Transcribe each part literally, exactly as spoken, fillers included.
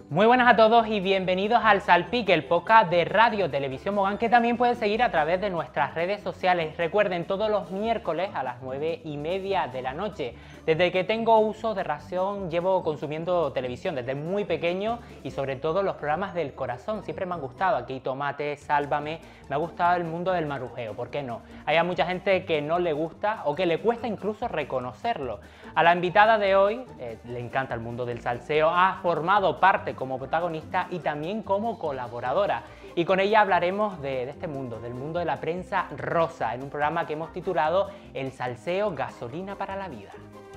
Muy buenas a todos y bienvenidos al Salpique, el podcast de Radio Televisión Mogán, que también pueden seguir a través de nuestras redes sociales. Recuerden, todos los miércoles a las nueve y media de la noche. Desde que tengo uso de razón llevo consumiendo televisión, desde muy pequeño, y sobre todo los programas del corazón. Siempre me han gustado, Aquí Tomate, Sálvame, me ha gustado el mundo del marujeo, ¿por qué no? Hay mucha gente que no le gusta o que le cuesta incluso reconocerlo. A la invitada de hoy eh, le encanta el mundo del salseo, ha formado parte como protagonista y también como colaboradora. Y con ella hablaremos de, de este mundo, del mundo de la prensa rosa, en un programa que hemos titulado El salseo, gasolina para la vida.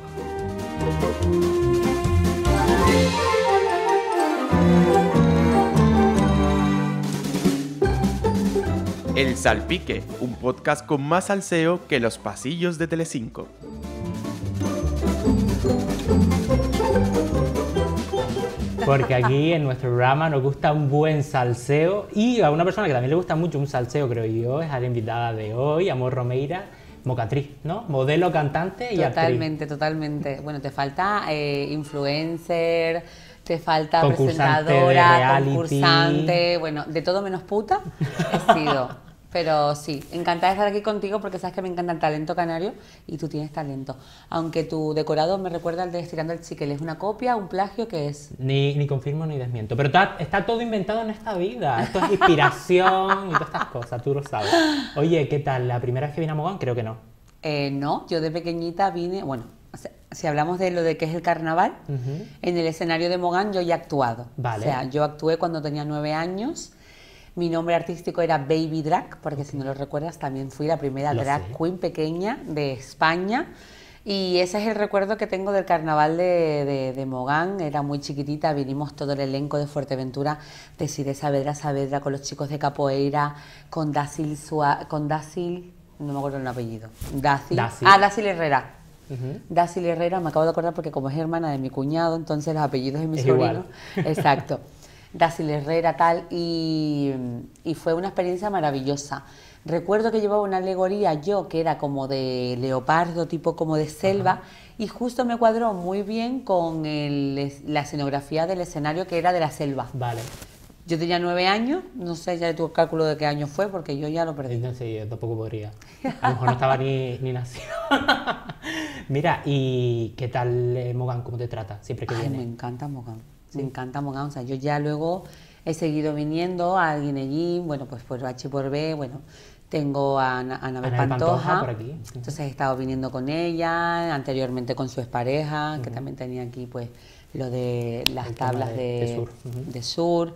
El Salpique, un podcast con más salseo que los pasillos de Telecinco. Porque aquí en nuestro programa nos gusta un buen salseo, y a una persona que también le gusta mucho un salseo, creo yo, es a la invitada de hoy, Amor Romeira, mocatriz, ¿no? Modelo, cantante y totalmente, actriz. Totalmente, Bueno, te falta eh, influencer, te falta Concursante presentadora, concursante, bueno, de todo menos puta he sido. Pero sí, encantada de estar aquí contigo porque sabes que me encanta el talento canario y tú tienes talento. Aunque tu decorado me recuerda al de Estirando el Chicle. ¿Es una copia, un plagio? ¿Qué es? Ni, ni confirmo ni desmiento. Pero está, está todo inventado en esta vida. Esto es inspiración y todas estas cosas, tú lo sabes. Oye, ¿qué tal? ¿La primera vez que vine a Mogán? Creo que no. Eh, no, yo de pequeñita vine... Bueno, si hablamos de lo de que es el carnaval, uh-huh. En el escenario de Mogán yo ya he actuado. Vale. O sea, yo actué cuando tenía nueve años. Mi nombre artístico era Baby Drag, porque okay. Si no lo recuerdas, también fui la primera lo drag sé. queen pequeña de España. Y ese es el recuerdo que tengo del carnaval de, de, de Mogán. Era muy chiquitita, vinimos todo el elenco de Fuerteventura, de Sire Saavedra Saavedra, con los chicos de Capoeira, con Dácil, Sua, con Dácil, no me acuerdo el apellido. Dácil. Dácil. Ah, Dácil Herrera. Uh-huh. Dácil Herrera, me acabo de acordar porque como es hermana de mi cuñado, entonces los apellidos de mi es sobrino. Igual. Exacto. Dácil Herrera, tal, y, y fue una experiencia maravillosa. Recuerdo que llevaba una alegoría yo que era como de leopardo, tipo como de selva, uh-huh. Y justo me cuadró muy bien con el, la escenografía del escenario que era de la selva. Vale. Yo tenía nueve años, no sé, ya tuve cálculo de qué año fue porque yo ya lo perdí. No sé, yo tampoco podría. A lo mejor no estaba ni, ni nacido. Mira, ¿y qué tal eh, Mogán? ¿Cómo te trata siempre que Ay, viene? Me encanta Mogán. Me encanta Mogán, o sea, yo ya luego he seguido viniendo a Guineguín, bueno, pues por H y por B, bueno, tengo a, a Anabel Pantoja, Pantoja por aquí. Entonces he estado viniendo con ella, anteriormente con su expareja, uh-huh. Que también tenía aquí pues lo de las El tablas de, de, de sur. Uh-huh. De sur.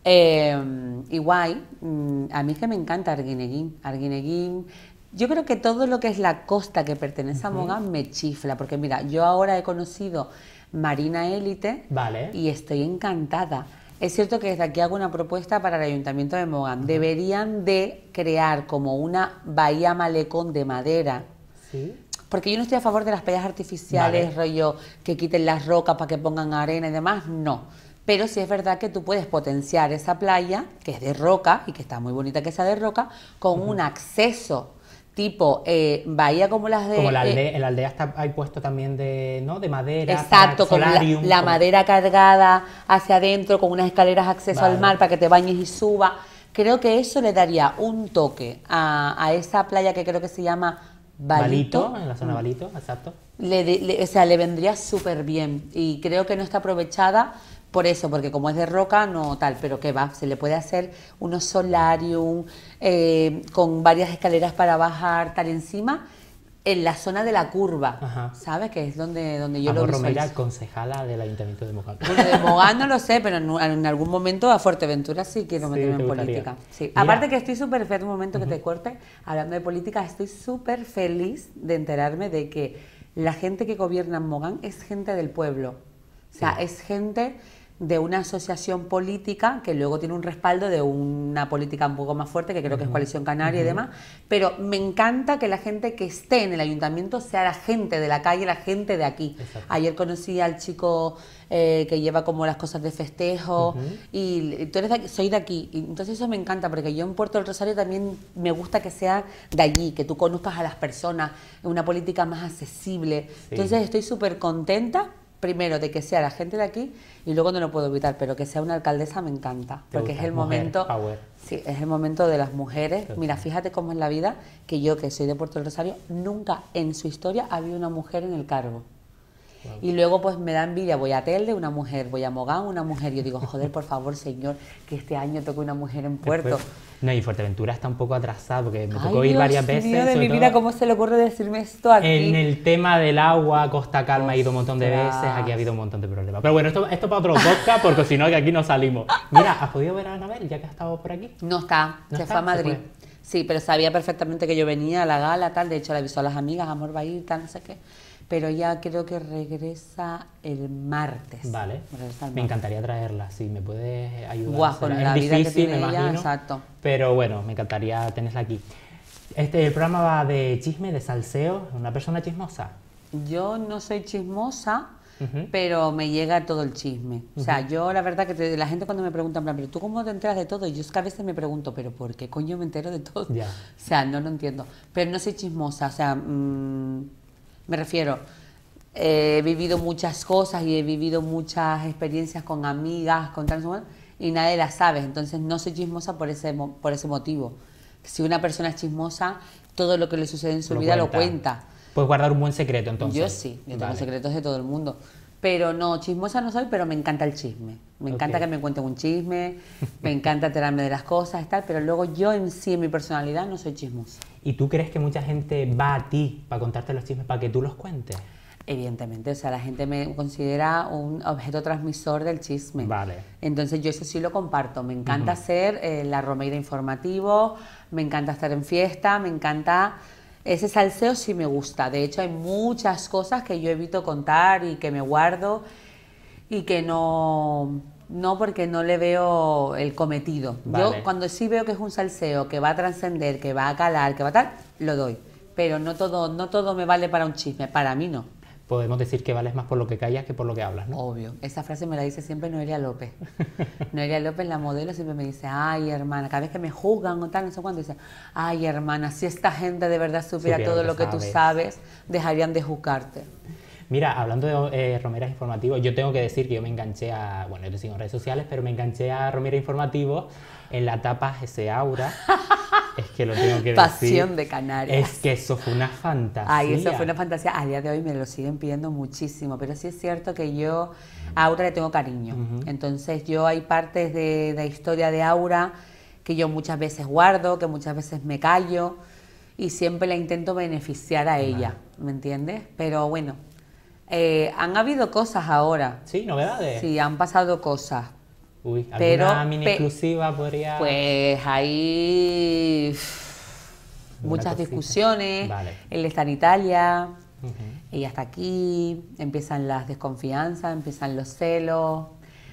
Eh, y guay, a mí es que me encanta Arguineguín, Arguineguín. Yo creo que todo lo que es la costa que pertenece uh-huh. a Mogán me chifla, porque mira, yo ahora he conocido Marina Élite, vale. Y estoy encantada. Es cierto que desde aquí hago una propuesta para el Ayuntamiento de Mogán. Uh-huh. Deberían de crear como una bahía malecón de madera. ¿Sí? Porque yo no estoy a favor de las playas artificiales, vale. Rollo que quiten las rocas para que pongan arena y demás, no. Pero sí es verdad que tú puedes potenciar esa playa, que es de roca y que está muy bonita que sea de roca, con uh-huh. un acceso tipo eh, bahía como las de... Como la aldea, eh, en la aldea está, hay puesto también de, ¿no? de madera. Exacto, con la, la como... madera cargada hacia adentro, con unas escaleras acceso vale. Al mar para que te bañes y suba. Creo que eso le daría un toque a, a esa playa que creo que se llama Balito. Balito, en la zona Balito, exacto. Le, le, o sea, le vendría súper bien y creo que no está aprovechada por eso, porque como es de roca, no tal, pero que va, se le puede hacer unos solarium eh, con varias escaleras para bajar, tal encima, en la zona de la curva, ajá. ¿Sabes? Que es donde, donde yo Amor lo visualizo. Romeira, concejala del Ayuntamiento de Mogán. Bueno, de Mogán no lo sé, pero en, en algún momento a Fuerteventura sí quiero meterme sí, en política. Sí. Aparte que estoy súper feliz, un momento uh-huh. que te corte, hablando de política, estoy súper feliz de enterarme de que la gente que gobierna en Mogán es gente del pueblo. O sea, sí. Es gente de una asociación política que luego tiene un respaldo de una política un poco más fuerte, que creo uh-huh. que es Coalición Canaria uh-huh. y demás, pero me encanta que la gente que esté en el ayuntamiento sea la gente de la calle, la gente de aquí. Exacto. Ayer conocí al chico eh, que lleva como las cosas de festejo uh-huh. y tú eres de aquí, soy de aquí, y entonces eso me encanta porque yo en Puerto del Rosario también me gusta que sea de allí, que tú conozcas a las personas, una política más accesible. Sí. Entonces estoy súper contenta primero de que sea la gente de aquí y luego no lo puedo evitar, pero que sea una alcaldesa me encanta, porque es el mujer, momento, power. sí, es el momento de las mujeres. Mira, fíjate cómo es la vida, que yo que soy de Puerto del Rosario, nunca en su historia había una mujer en el cargo. Wow. Y luego pues me da envidia, voy a Telde, una mujer, voy a Mogán, una mujer, yo digo, joder, por favor, señor, que este año toque una mujer en Puerto. Después, no, y Fuerteventura está un poco atrasado, porque me Ay, tocó ir Dios varias veces. mío de mi vida, ¿cómo se le ocurre decirme esto aquí? En el tema del agua, Costa Calma, he ido un montón de Ostras. veces, aquí ha habido un montón de problemas. Pero bueno, esto, esto para otro podcast, porque si no, que aquí no salimos. Mira, ¿has podido ver a Anabel, ya que ha estado por aquí? No está, ¿No se está? fue a Madrid. Se fue. Sí, pero sabía perfectamente que yo venía a la gala, tal, de hecho le avisó a las amigas, amor va a ir, tal, no sé qué. Pero ya creo que regresa el martes. Vale, Regresa el me martes. encantaría traerla, si me puedes ayudar. Guau, con es la vida difícil, que tiene me ella, imagino, exacto. pero bueno, me encantaría tenerla aquí. Este, el programa va de chisme, de salseo, una persona chismosa. Yo no soy chismosa, Uh-huh. pero me llega todo el chisme. O sea, Uh-huh. yo la verdad que te- la gente cuando me pregunta, en plan, pero ¿tú cómo te enteras de todo? Y yo es que a veces me pregunto, ¿pero por qué coño me entero de todo? Ya. O sea, no lo entiendo. Pero no soy chismosa, o sea, mmm, me refiero, he vivido muchas cosas y he vivido muchas experiencias con amigas, con tal, y nadie las sabe. Entonces no soy chismosa por ese, mo- por ese motivo. Si una persona es chismosa, todo lo que le sucede en su Lo vida lo cuenta. cuenta. Puedes guardar un buen secreto, entonces. Yo sí, yo tengo Vale. secretos de todo el mundo. Pero no, chismosa no soy, pero me encanta el chisme. Me encanta Ok. que me cuenten un chisme, me encanta enterarme de las cosas y tal, pero luego yo en sí, en mi personalidad, no soy chismosa. ¿Y tú crees que mucha gente va a ti para contarte los chismes, para que tú los cuentes? Evidentemente, o sea, la gente me considera un objeto transmisor del chisme. Vale. Entonces yo eso sí lo comparto. Me encanta Ujú. ser eh, la Romeira informativo, me encanta estar en fiesta, me encanta... Ese salseo sí me gusta. De hecho, hay muchas cosas que yo evito contar y que me guardo y que no... No, porque no le veo el cometido. Vale. Yo cuando sí veo que es un salseo, que va a trascender, que va a calar, que va a tal, lo doy. Pero no todo, no todo me vale para un chisme. Para mí no. Podemos decir que vales más por lo que callas que por lo que hablas, ¿no? Obvio. Esa frase me la dice siempre Noelia López. Noelia López, la modelo, siempre me dice, ay, hermana, cada vez que me juzgan o tal, no sé cuándo, dice, ay, hermana, si esta gente de verdad supiera Supiera todo lo lo que que tú sabes. sabes, dejarían de juzgarte. Mira, hablando de eh, Romeras Informativos, yo tengo que decir que yo me enganché a, bueno, yo te sigo en redes sociales, pero me enganché a Romera Informativos en la etapa ese Aura. Es que lo tengo que decir. Pasión de Canarias. Es que eso fue una fantasía. Ay, eso fue una fantasía. A día de hoy me lo siguen pidiendo muchísimo, pero sí es cierto que yo a Aura le tengo cariño. Ujú. Entonces yo hay partes de la historia de Aura que yo muchas veces guardo, que muchas veces me callo y siempre la intento beneficiar a ella, ¿me entiendes? Pero bueno, eh, han habido cosas ahora. Sí, novedades. Sí, han pasado cosas. Uy, ¿alguna Pero, mini pe- exclusiva podría...? Pues hay ¿Alguna muchas cosita? discusiones. Vale. Él está en Italia, Ujú. ella está aquí, empiezan las desconfianzas, empiezan los celos.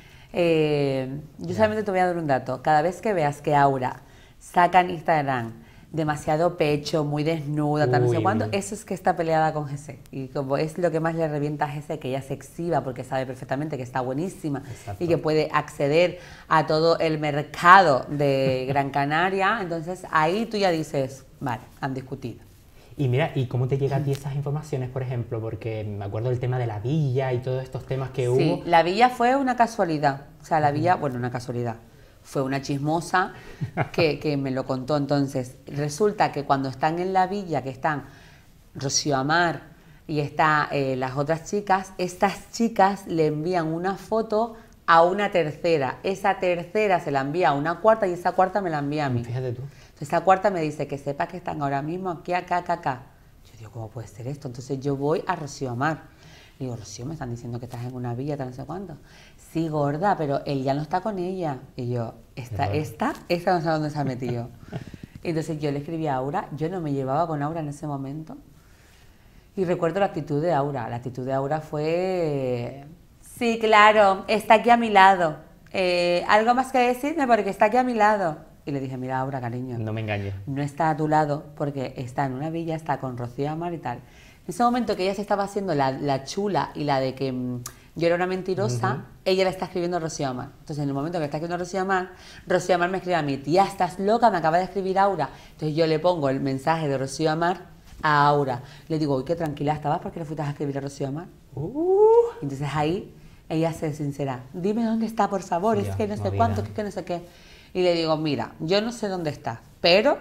Eh, yo Ya. solamente te voy a dar un dato. Cada vez que veas que Aura saca en Instagram demasiado pecho, muy desnuda, tal, no sé Uy. cuándo, eso es que está peleada con G C. Y como es lo que más le revienta a G C, que ella se exhiba porque sabe perfectamente que está buenísima Exacto. y que puede acceder a todo el mercado de Gran Canaria, entonces ahí tú ya dices, vale, han discutido. Y mira, ¿y cómo te llegan a ti esas informaciones, por ejemplo? Porque me acuerdo del tema de la villa y todos estos temas que Sí, hubo. la villa fue una casualidad, o sea, la villa, bueno, una casualidad, fue una chismosa que, que me lo contó. Entonces, resulta que cuando están en la villa, que están Rocío Amar y está eh, las otras chicas, estas chicas le envían una foto a una tercera, esa tercera se la envía a una cuarta y esa cuarta me la envía a mí. Fíjate tú. Entonces, esa cuarta me dice que sepa que están ahora mismo aquí, acá, acá, acá. Yo digo, ¿cómo puede ser esto? Entonces yo voy a Rocío Amar. Le digo, Rocío, me están diciendo que estás en una villa, tal, no sé cuánto. Sí, gorda, pero él ya no está con ella. Y yo, esta, Qué esta, esta no sé dónde se ha metido. Entonces yo le escribí a Aura, yo no me llevaba con Aura en ese momento. Y recuerdo la actitud de Aura. La actitud de Aura fue, sí, claro, está aquí a mi lado. Eh, ¿Algo más que decirme? Porque está aquí a mi lado. Y le dije, mira, Aura, cariño, No me engañes. no está a tu lado porque está en una villa, está con Rocío Amar y tal. En ese momento que ella se estaba haciendo la, la chula y la de que mm, yo era una mentirosa, Ujú. ella le está escribiendo a Rocío Amar. Entonces, en el momento que le está escribiendo a Rocío Amar, Rocío Amar me escribe a mí, tía, estás loca, me acaba de escribir Aura. Entonces yo le pongo el mensaje de Rocío Amar a Aura. Le digo, uy, qué tranquila estabas porque le fuiste a escribir a Rocío Amar. Uh. Entonces ahí ella se sincera, dime dónde está, por favor, Dios, es que no sé cuánto, que, que no sé qué. Y le digo, mira, yo no sé dónde está, pero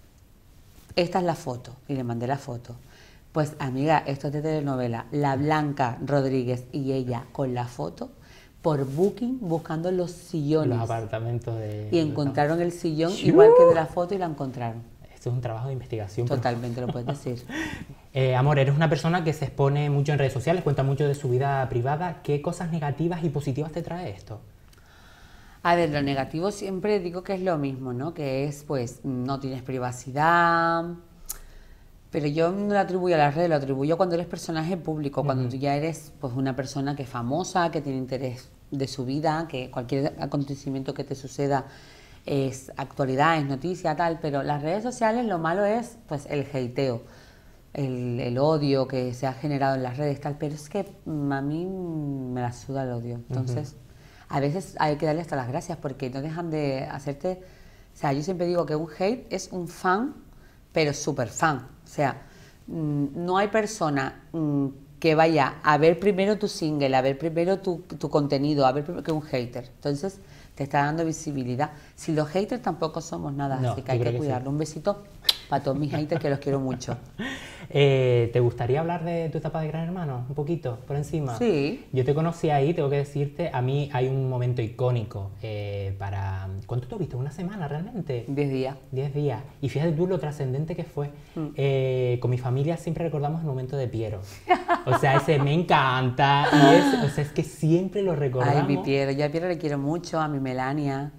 esta es la foto. Y le mandé la foto. Pues amiga, esto es de telenovela. La Blanca Rodríguez y ella con la foto por Booking buscando los sillones. Los apartamentos de... Y encontraron el sillón ¡Yu! Igual que de la foto y la encontraron. Esto es un trabajo de investigación. Totalmente, lo puedes decir. eh, amor, eres una persona que se expone mucho en redes sociales, cuenta mucho de su vida privada. ¿Qué cosas negativas y positivas te trae esto? A ver, lo negativo siempre digo que es lo mismo, ¿no? Que es, pues, no tienes privacidad. Pero yo no lo atribuyo a las redes, lo atribuyo cuando eres personaje público, cuando uh-huh. tú ya eres pues una persona que es famosa, que tiene interés de su vida, que cualquier acontecimiento que te suceda es actualidad, es noticia, tal, pero las redes sociales lo malo es pues el hateo, el, el odio que se ha generado en las redes, tal, pero es que a mí me la suda el odio, entonces uh-huh. a veces hay que darle hasta las gracias porque no dejan de hacerte, o sea, yo siempre digo que un hate es un fan, pero súper fan. O sea, no hay persona que vaya a ver primero tu single, a ver primero tu, tu contenido, a ver primero que un hater. Entonces, te está dando visibilidad. Si los haters tampoco somos nada, no, así que hay que, que cuidarlo. Sí. Un besito para todos mis haters, que los quiero mucho. Eh, ¿Te gustaría hablar de tu etapa de Gran Hermano? Un poquito, por encima. Sí. Yo te conocí ahí, tengo que decirte, a mí hay un momento icónico eh, para... ¿Cuánto te viste? ¿Una semana realmente? Diez días. Diez días. Y fíjate tú lo trascendente que fue. Mm. Eh, con mi familia siempre recordamos el momento de Piero. O sea, ese me encanta. Y es, o sea, es que siempre lo recordamos. Ay, mi Piero. Yo a Piero le quiero mucho, a mi Melania.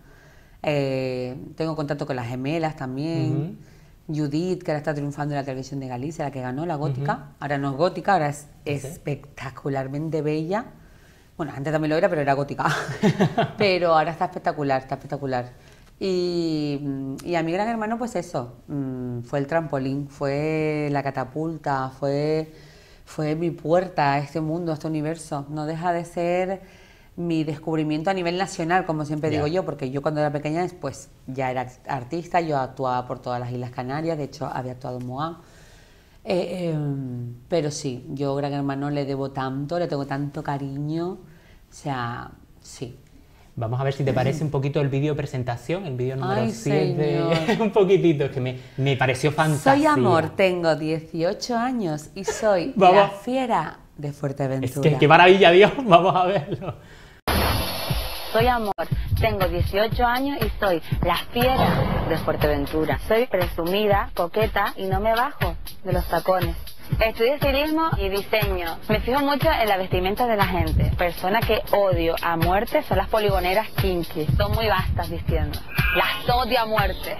Eh, tengo contacto con las gemelas también. Uh-huh. Judith, que ahora está triunfando en la televisión de Galicia, la que ganó la gótica. Uh-huh. Ahora no es gótica, ahora es ¿sí? espectacularmente bella. Bueno, antes también lo era, pero era gótica. Pero ahora está espectacular, está espectacular. Y, y a mi Gran Hermano, pues eso, fue el trampolín, fue la catapulta, fue, fue mi puerta a este mundo, a este universo. No deja de ser mi descubrimiento a nivel nacional, como siempre yeah. digo yo, porque yo cuando era pequeña pues ya era artista, yo actuaba por todas las Islas Canarias, de hecho había actuado en Moán, eh, eh, pero sí, yo Gran Hermano le debo tanto, le tengo tanto cariño, o sea, sí. Vamos a ver si te parece un poquito el vídeo presentación, el vídeo número siete, un poquitito, es que me, me pareció fantástico. Soy Amor, tengo dieciocho años y soy la fiera de Fuerteventura. Es que qué maravilla, Dios, vamos a verlo. Soy Amor, tengo dieciocho años y soy la fiera de Fuerteventura. Soy presumida, coqueta y no me bajo de los tacones. Estudié estilismo y diseño. Me fijo mucho en la vestimenta de la gente. Persona que odio a muerte son las poligoneras kinky. Son muy vastas vistiendo. Las odio a muerte.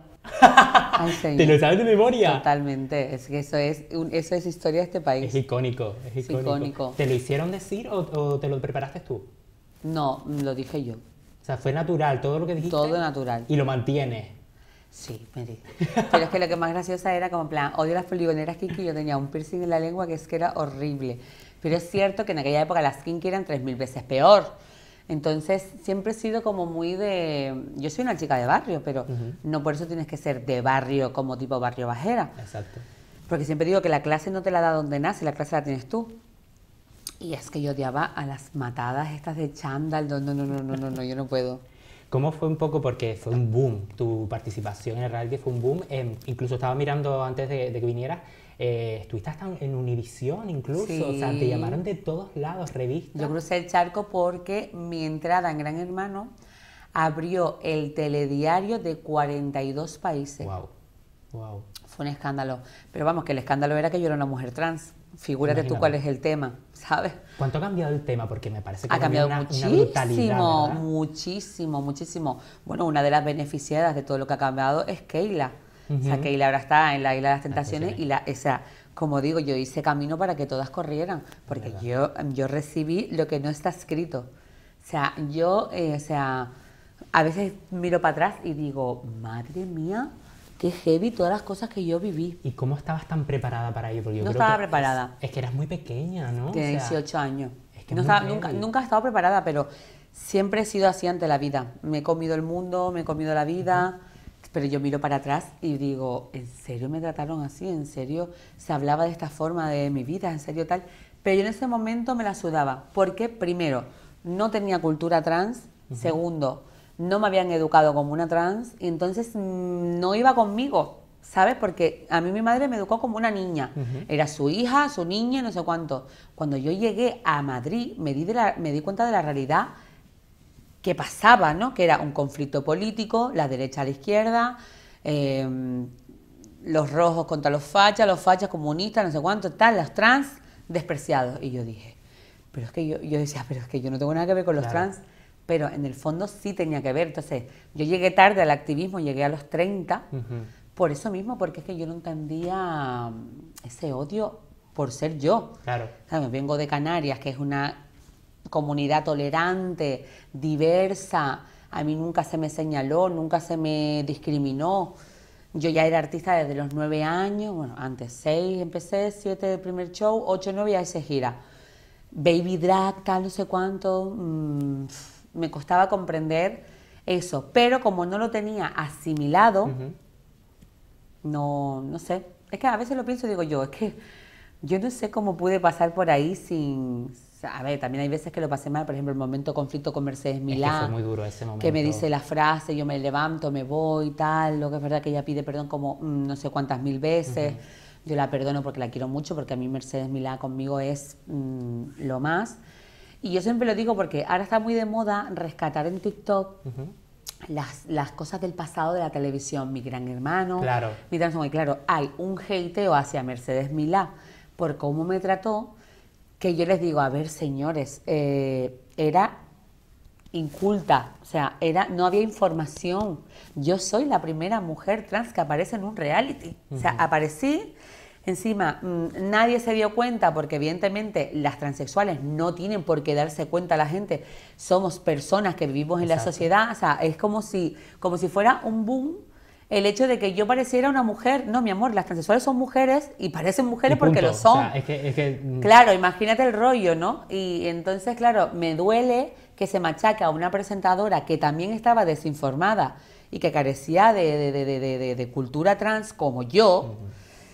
Ay, ¿te lo sabes de memoria? Totalmente, es que eso es, eso es historia de este país. Es icónico, es icónico. Es icónico. ¿Te lo hicieron decir o, o te lo preparaste tú? No, lo dije yo. O sea, fue natural, todo lo que dijiste. Todo natural. Y lo mantienes. Sí, me di. Pero es que lo que más graciosa era como en plan, odio las poligoneras kinky, yo tenía un piercing en la lengua que es que era horrible. Pero es cierto que en aquella época las kinky eran tres mil veces peor. Entonces, siempre he sido como muy de... Yo soy una chica de barrio, pero uh-huh. no por eso tienes que ser de barrio como tipo barrio bajera. Exacto. Porque siempre digo que la clase no te la da donde nace, la clase la tienes tú. Y es que yo odiaba a las matadas estas de chándal, no, no, no, no, no, no, no, yo no puedo. ¿Cómo fue un poco? Porque fue un boom, tu participación en el reality fue un boom. Eh, incluso estaba mirando antes de, de que vinieras, eh, estuviste hasta en Univisión incluso, sí. O sea, te llamaron de todos lados, revistas. Yo crucé el charco porque mi entrada en Gran Hermano abrió el telediario de cuarenta y dos países. Wow, wow. Fue un escándalo. Pero vamos, que el escándalo era que yo era una mujer trans. Figúrate Imagínate. Tú cuál es el tema, ¿sabes? ¿Cuánto ha cambiado el tema? Porque me parece que ha cambiado una, muchísimo, una brutalidad, ¿verdad? muchísimo, muchísimo. Bueno, una de las beneficiadas de todo lo que ha cambiado es Keila. Uh-huh. O sea, Keila ahora está en la Isla de las Tentaciones y la, o sea, como digo, yo hice camino para que todas corrieran, porque yo, yo recibí lo que no está escrito. O sea, yo, eh, o sea, a veces miro para atrás y digo, madre mía, qué heavy todas las cosas que yo viví. ¿Y cómo estabas tan preparada para ello? Porque yo no creo estaba que preparada. Es, es que eras muy pequeña, ¿no? Tenía o sea, dieciocho años. Es que no estaba, nunca, nunca he estado preparada, pero siempre he sido así ante la vida. Me he comido el mundo, me he comido la vida, uh-huh. pero yo miro para atrás y digo, ¿en serio me trataron así? ¿En serio se hablaba de esta forma de mi vida? ¿En serio tal? Pero yo en ese momento me la sudaba, porque primero, no tenía cultura trans, uh-huh. segundo, no me habían educado como una trans, y entonces mmm, no iba conmigo, ¿sabes? Porque a mí mi madre me educó como una niña, uh-huh. era su hija, su niña, no sé cuánto. Cuando yo llegué a Madrid, me di, de la, me di cuenta de la realidad que pasaba, ¿no? Que era un conflicto político, la derecha a la izquierda, eh, los rojos contra los fachas, los fachas comunistas, no sé cuánto, tal, los trans despreciados. Y yo dije, pero es que yo, yo decía, pero es que yo no tengo nada que ver con los claro. trans, pero en el fondo sí tenía que ver. Entonces, yo llegué tarde al activismo, llegué a los treinta, uh-huh. por eso mismo, porque es que yo no entendía ese odio por ser yo. Claro. ¿Sabes? Vengo de Canarias, que es una comunidad tolerante, diversa, a mí nunca se me señaló, nunca se me discriminó. Yo ya era artista desde los nueve años, bueno, antes seis empecé, siete el primer show, ocho, nueve ya hice gira. Baby drag, tal, no sé cuánto, mmm, me costaba comprender eso, pero como no lo tenía asimilado, uh-huh. no, no sé, es que a veces lo pienso y digo yo, es que yo no sé cómo pude pasar por ahí sin... A ver, también hay veces que lo pasé mal, por ejemplo, el momento conflicto con Mercedes Milá. Es que fue muy duro ese momento. Que me dice la frase, yo me levanto, me voy, tal, lo que es verdad que ella pide perdón como mmm, no sé cuántas mil veces. Uh-huh. Yo la perdono porque la quiero mucho, porque a mí Mercedes Milá conmigo es mmm, lo más. Y yo siempre lo digo porque ahora está muy de moda rescatar en TikTok uh-huh. las, las cosas del pasado de la televisión. Mi Gran Hermano, claro. mi Transformación. Y claro, hay un hateo hacia Mercedes Milá por cómo me trató, que yo les digo, a ver, señores, eh, era inculta, o sea, era, no había información. Yo soy la primera mujer trans que aparece en un reality. Uh-huh. O sea, aparecí, encima, mmm, nadie se dio cuenta, porque evidentemente las transexuales no tienen por qué darse cuenta la gente. Somos personas que vivimos en Exacto. la sociedad, o sea, es como si, como si fuera un boom el hecho de que yo pareciera una mujer. No, mi amor, las transexuales son mujeres y parecen mujeres y porque lo son. O sea, es que, es que... Claro, imagínate el rollo, ¿no? Y entonces, claro, me duele que se machaque a una presentadora que también estaba desinformada y que carecía de, de, de, de, de, de cultura trans como yo. Uh-huh.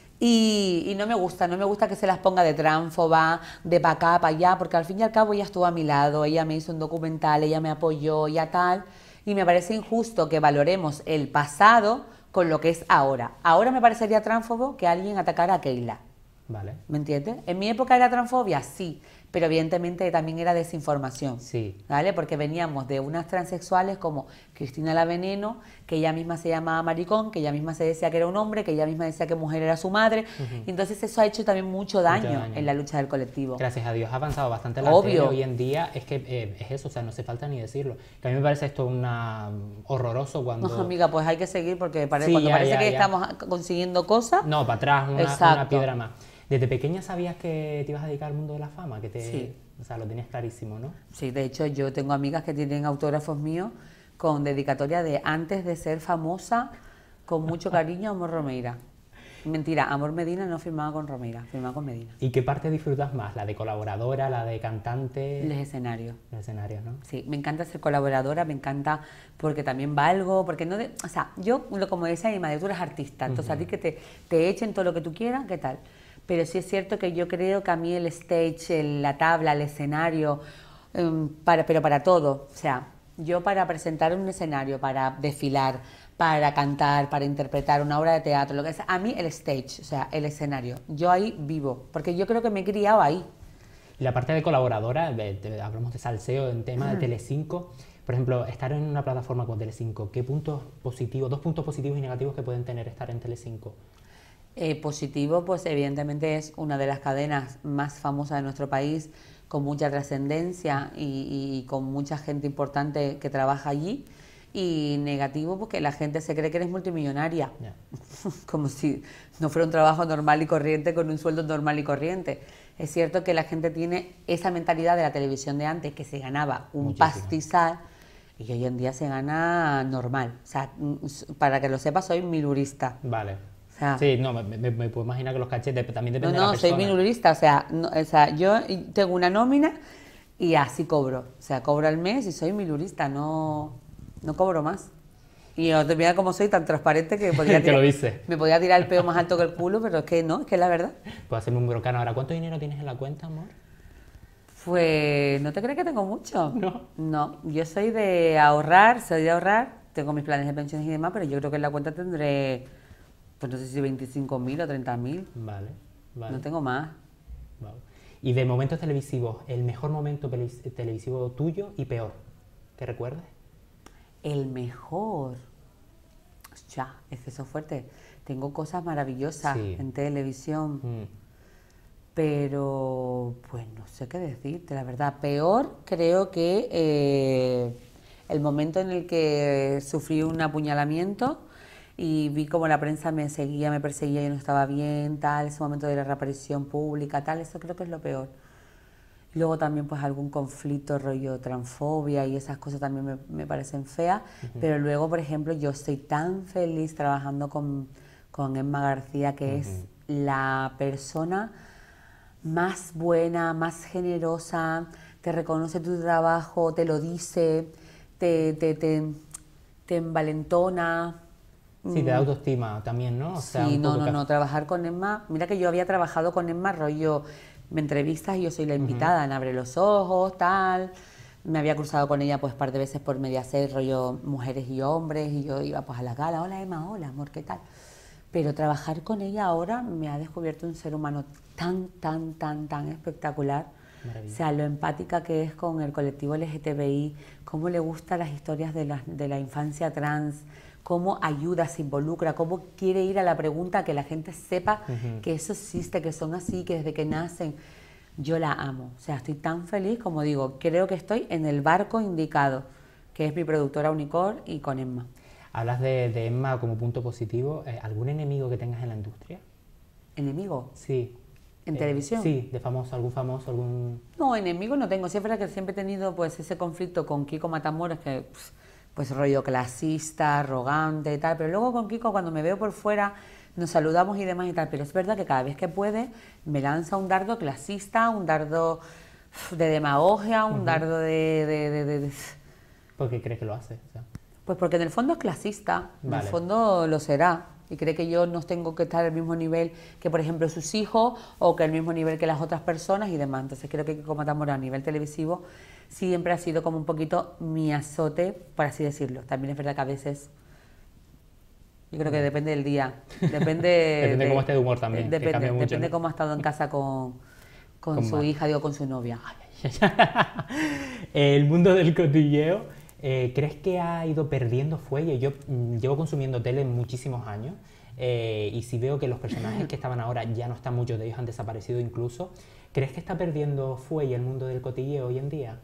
Y, y no me gusta, no me gusta que se las ponga de tránfoba, de pa' acá, pa' allá, porque al fin y al cabo ella estuvo a mi lado, ella me hizo un documental, ella me apoyó, ya tal... Y me parece injusto que valoremos el pasado con lo que es ahora. Ahora me parecería tránfobo que alguien atacara a Keila. Vale. ¿Me entiendes? En mi época era transfobia, sí, pero evidentemente también era desinformación. Sí. ¿Vale? Porque veníamos de unas transexuales como Cristina la Veneno, que ella misma se llamaba maricón, que ella misma se decía que era un hombre, que ella misma decía que mujer era su madre. Uh-huh. Y entonces eso ha hecho también mucho daño, mucho daño en la lucha del colectivo. Gracias a Dios ha avanzado bastante la tele hoy en día. Es que eh, es eso, o sea, no hace falta ni decirlo. Que a mí me parece esto una horroroso cuando... No, amiga, pues hay que seguir porque pare... sí, cuando ya, parece ya, que ya. estamos consiguiendo cosas... No, para atrás, una, una piedra más. ¿Desde pequeña sabías que te ibas a dedicar al mundo de la fama? Que te, sí. O sea, lo tenías clarísimo, ¿no? Sí, de hecho yo tengo amigas que tienen autógrafos míos con dedicatoria de antes de ser famosa, con mucho cariño, Amor Romeira. Mentira, Amor Medina no firmaba con Romeira, firmaba con Medina. ¿Y qué parte disfrutas más? ¿La de colaboradora, la de cantante? Los escenarios. Los escenarios, ¿no? Sí, me encanta ser colaboradora, me encanta porque también valgo, porque no... De, o sea, yo, como decía mi madre, tú eres artista, entonces uh-huh. a ti que te, te echen todo lo que tú quieras, ¿qué tal? Pero sí es cierto que yo creo que a mí el stage, el, la tabla, el escenario, um, para, pero para todo, o sea, yo para presentar un escenario, para desfilar, para cantar, para interpretar una obra de teatro, lo que sea, a mí el stage, o sea, el escenario, yo ahí vivo, porque yo creo que me he criado ahí. Y la parte de colaboradora, de, de, hablamos de salseo en tema mm. de Telecinco, por ejemplo, estar en una plataforma como Telecinco, ¿qué puntos positivos, dos puntos positivos y negativos que pueden tener estar en Telecinco? Eh, positivo, pues evidentemente es una de las cadenas más famosas de nuestro país, con mucha trascendencia y, y con mucha gente importante que trabaja allí. Y negativo, porque la gente se cree que eres multimillonaria, yeah. como si no fuera un trabajo normal y corriente con un sueldo normal y corriente. Es cierto que la gente tiene esa mentalidad de la televisión de antes, que se ganaba un Muchísimo. pastizal, y hoy en día se gana normal. O sea, para que lo sepas, soy milurista. Vale. O sea, sí, no, me, me, me puedo imaginar que los cachetes también dependen no, no, de la persona. No, soy milurista, o sea, no, o sea, yo tengo una nómina y así cobro. O sea, cobro al mes y soy milurista, no, no cobro más. Y yo, mira cómo soy tan transparente que, podría que tirar, lo dice. me podía tirar el peo más alto que el culo, pero es que no, es que es la verdad. Puedo hacerme un brocano. Ahora, ¿cuánto dinero tienes en la cuenta, amor? Pues, ¿no te crees que tengo mucho? No. No, yo soy de ahorrar, soy de ahorrar, tengo mis planes de pensiones y demás, pero yo creo que en la cuenta tendré, pues no sé si veinticinco mil o treinta mil. Vale, vale. No tengo más. Wow. Y de momentos televisivos, el mejor momento televisivo tuyo y peor, ¿te recuerdas? El mejor. Ya, es que eso es fuerte. Tengo cosas maravillosas sí. en televisión, mm. pero pues no sé qué decirte, la verdad. Peor creo que eh, el momento en el que sufrí un apuñalamiento y vi como la prensa me seguía, me perseguía y no estaba bien, tal, ese momento de la reaparición pública, tal, eso creo que es lo peor. Luego también pues algún conflicto, rollo transfobia y esas cosas también me, me parecen feas, uh-huh. pero luego, por ejemplo, yo estoy tan feliz trabajando con, con Emma García, que uh-huh. es la persona más buena, más generosa, te reconoce tu trabajo, te lo dice, te, te, te, te envalentona. Sí, te da autoestima también, ¿no? O sea, sí, un no, poco no, que... no, trabajar con Emma, mira que yo había trabajado con Emma, rollo, me entrevistas y yo soy la invitada, uh-huh. en Abre los Ojos, tal, me había cruzado con ella pues un par de veces por Mediaset, rollo mujeres y hombres, y yo iba pues a la gala, hola Emma, hola amor, ¿qué tal? Pero trabajar con ella ahora me ha descubierto un ser humano tan, tan, tan, tan espectacular. Maravilla. O sea, lo empática que es con el colectivo L G T B I, cómo le gustan las historias de la, de la infancia trans, cómo ayuda, se involucra, cómo quiere ir a la pregunta, que la gente sepa uh-huh. que eso existe, que son así, que desde que nacen. Yo la amo. O sea, estoy tan feliz, como digo, creo que estoy en el barco indicado, que es mi productora Unicorn y con Emma. Hablas de, de Emma como punto positivo. ¿Algún enemigo que tengas en la industria? ¿Enemigo? Sí. ¿En eh, televisión? Sí, de famoso, algún famoso, algún... No, enemigo no tengo. Sí, es verdad que siempre he tenido pues ese conflicto con Kiko Matamoros, que pues, pues rollo clasista, arrogante y tal, pero luego con Kiko cuando me veo por fuera nos saludamos y demás y tal, pero es verdad que cada vez que puede me lanza un dardo clasista, un dardo de demagogia, un uh-huh. dardo de, de, de, de, de... ¿Por qué crees que lo hace? O sea... Pues porque en el fondo es clasista, en vale. el fondo lo será, y cree que yo no tengo que estar al mismo nivel que, por ejemplo, sus hijos, o que al mismo nivel que las otras personas y demás. Entonces creo que Kiko Matamoros a nivel televisivo siempre ha sido como un poquito mi azote, por así decirlo. También es verdad que a veces, yo creo que depende del día, depende... depende de cómo esté de humor también, Depende, que cambia mucho, depende ¿no? cómo ha estado en casa con, con, con su Mar. hija, digo, con su novia. El mundo del cotilleo... Eh, ¿Crees que ha ido perdiendo fuelle? Yo mm, llevo consumiendo tele muchísimos años eh, y si veo que los personajes que estaban ahora ya no están, muchos de ellos han desaparecido incluso, ¿crees que está perdiendo fuelle el mundo del cotilleo hoy en día?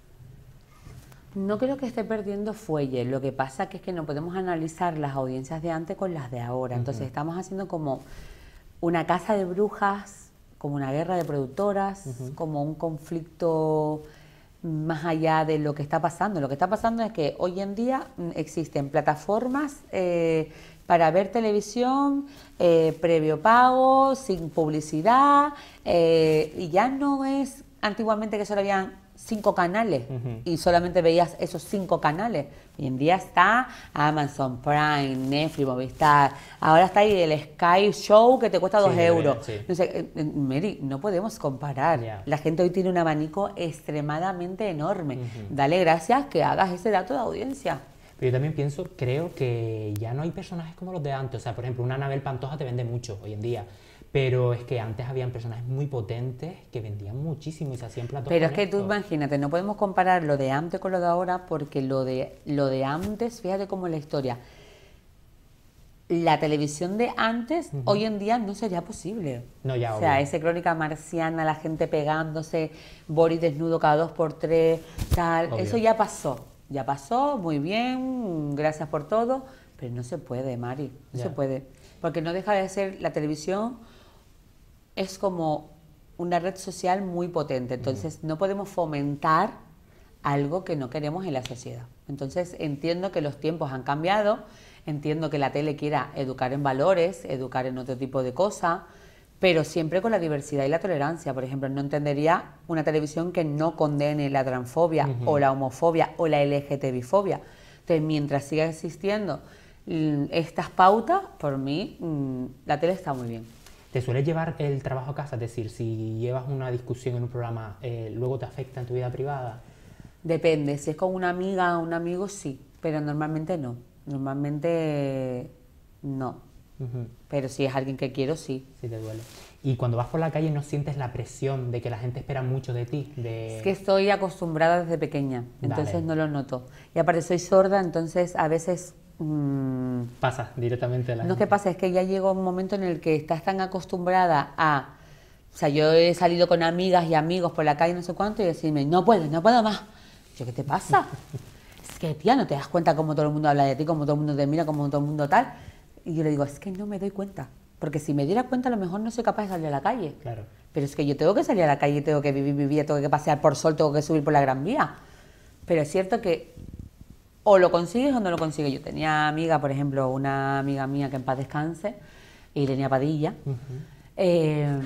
No creo que esté perdiendo fuelle, lo que pasa que es que no podemos analizar las audiencias de antes con las de ahora, entonces uh-huh. estamos haciendo como una caza de brujas, como una guerra de productoras, uh-huh. como un conflicto... más allá de lo que está pasando. Lo que está pasando es que hoy en día existen plataformas eh, para ver televisión eh, previo pago, sin publicidad, eh, y ya no es antiguamente que solo habían cinco canales uh-huh. y solamente veías esos cinco canales. Hoy en día está Amazon Prime, Netflix, Movistar, ahora está ahí el Sky Show que te cuesta dos sí, euros. Sí. No sé, Mary, no podemos comparar. Yeah. La gente hoy tiene un abanico extremadamente enorme. Uh-huh. Dale gracias que hagas ese dato de audiencia. Pero yo también pienso, creo que ya no hay personajes como los de antes. O sea, por ejemplo, una Anabel Pantoja te vende mucho hoy en día. Pero es que antes habían personajes muy potentes que vendían muchísimo y se hacían platos. Pero es que tú imagínate, no podemos comparar lo de antes con lo de ahora, porque lo de, lo de antes, fíjate cómo es la historia. La televisión de antes, uh-huh. hoy en día no sería posible. No, ya, o sea, obvio. ese Crónica Marciana, la gente pegándose, Boris desnudo cada dos por tres, tal. Obvio. Eso ya pasó. Ya pasó, muy bien, gracias por todo, pero no se puede, Mari, no ya. se puede. Porque no deja de ser la televisión... es como una red social muy potente, entonces uh-huh. no podemos fomentar algo que no queremos en la sociedad. Entonces entiendo que los tiempos han cambiado, entiendo que la tele quiera educar en valores, educar en otro tipo de cosas, pero siempre con la diversidad y la tolerancia. Por ejemplo, no entendería una televisión que no condene la transfobia uh-huh. o la homofobia o la L G T B fobia. Entonces, mientras siga existiendo estas pautas, por mí, la tele está muy bien. ¿Te sueles llevar el trabajo a casa? Es decir, si llevas una discusión en un programa, eh, ¿luego te afecta en tu vida privada? Depende, si es con una amiga o un amigo, sí, pero normalmente no. Normalmente no. Uh-huh. Pero si es alguien que quiero, sí. Sí te duele. Y cuando vas por la calle, ¿no sientes la presión de que la gente espera mucho de ti? De... Es que estoy acostumbrada desde pequeña, entonces vale. No lo noto. Y aparte soy sorda, entonces a veces... Mmm, pasa directamente a la No gente. es que pasa, es que ya llega un momento en el que estás tan acostumbrada a... O sea, yo he salido con amigas y amigos por la calle, no sé cuánto, y decirme, no puedo, no puedo más. Yo, ¿qué te pasa? Es que, tía, no te das cuenta cómo todo el mundo habla de ti, cómo todo el mundo te mira, cómo todo el mundo tal. Y yo le digo, es que no me doy cuenta. Porque si me diera cuenta, a lo mejor no soy capaz de salir a la calle. Claro. Pero es que yo tengo que salir a la calle, tengo que vivir mi vida, tengo que pasear por sol, tengo que subir por la Gran Vía. Pero es cierto que o lo consigues o no lo consigues. Yo tenía amiga, por ejemplo, una amiga mía que en paz descanse, Irenia Padilla. Uh-huh. eh,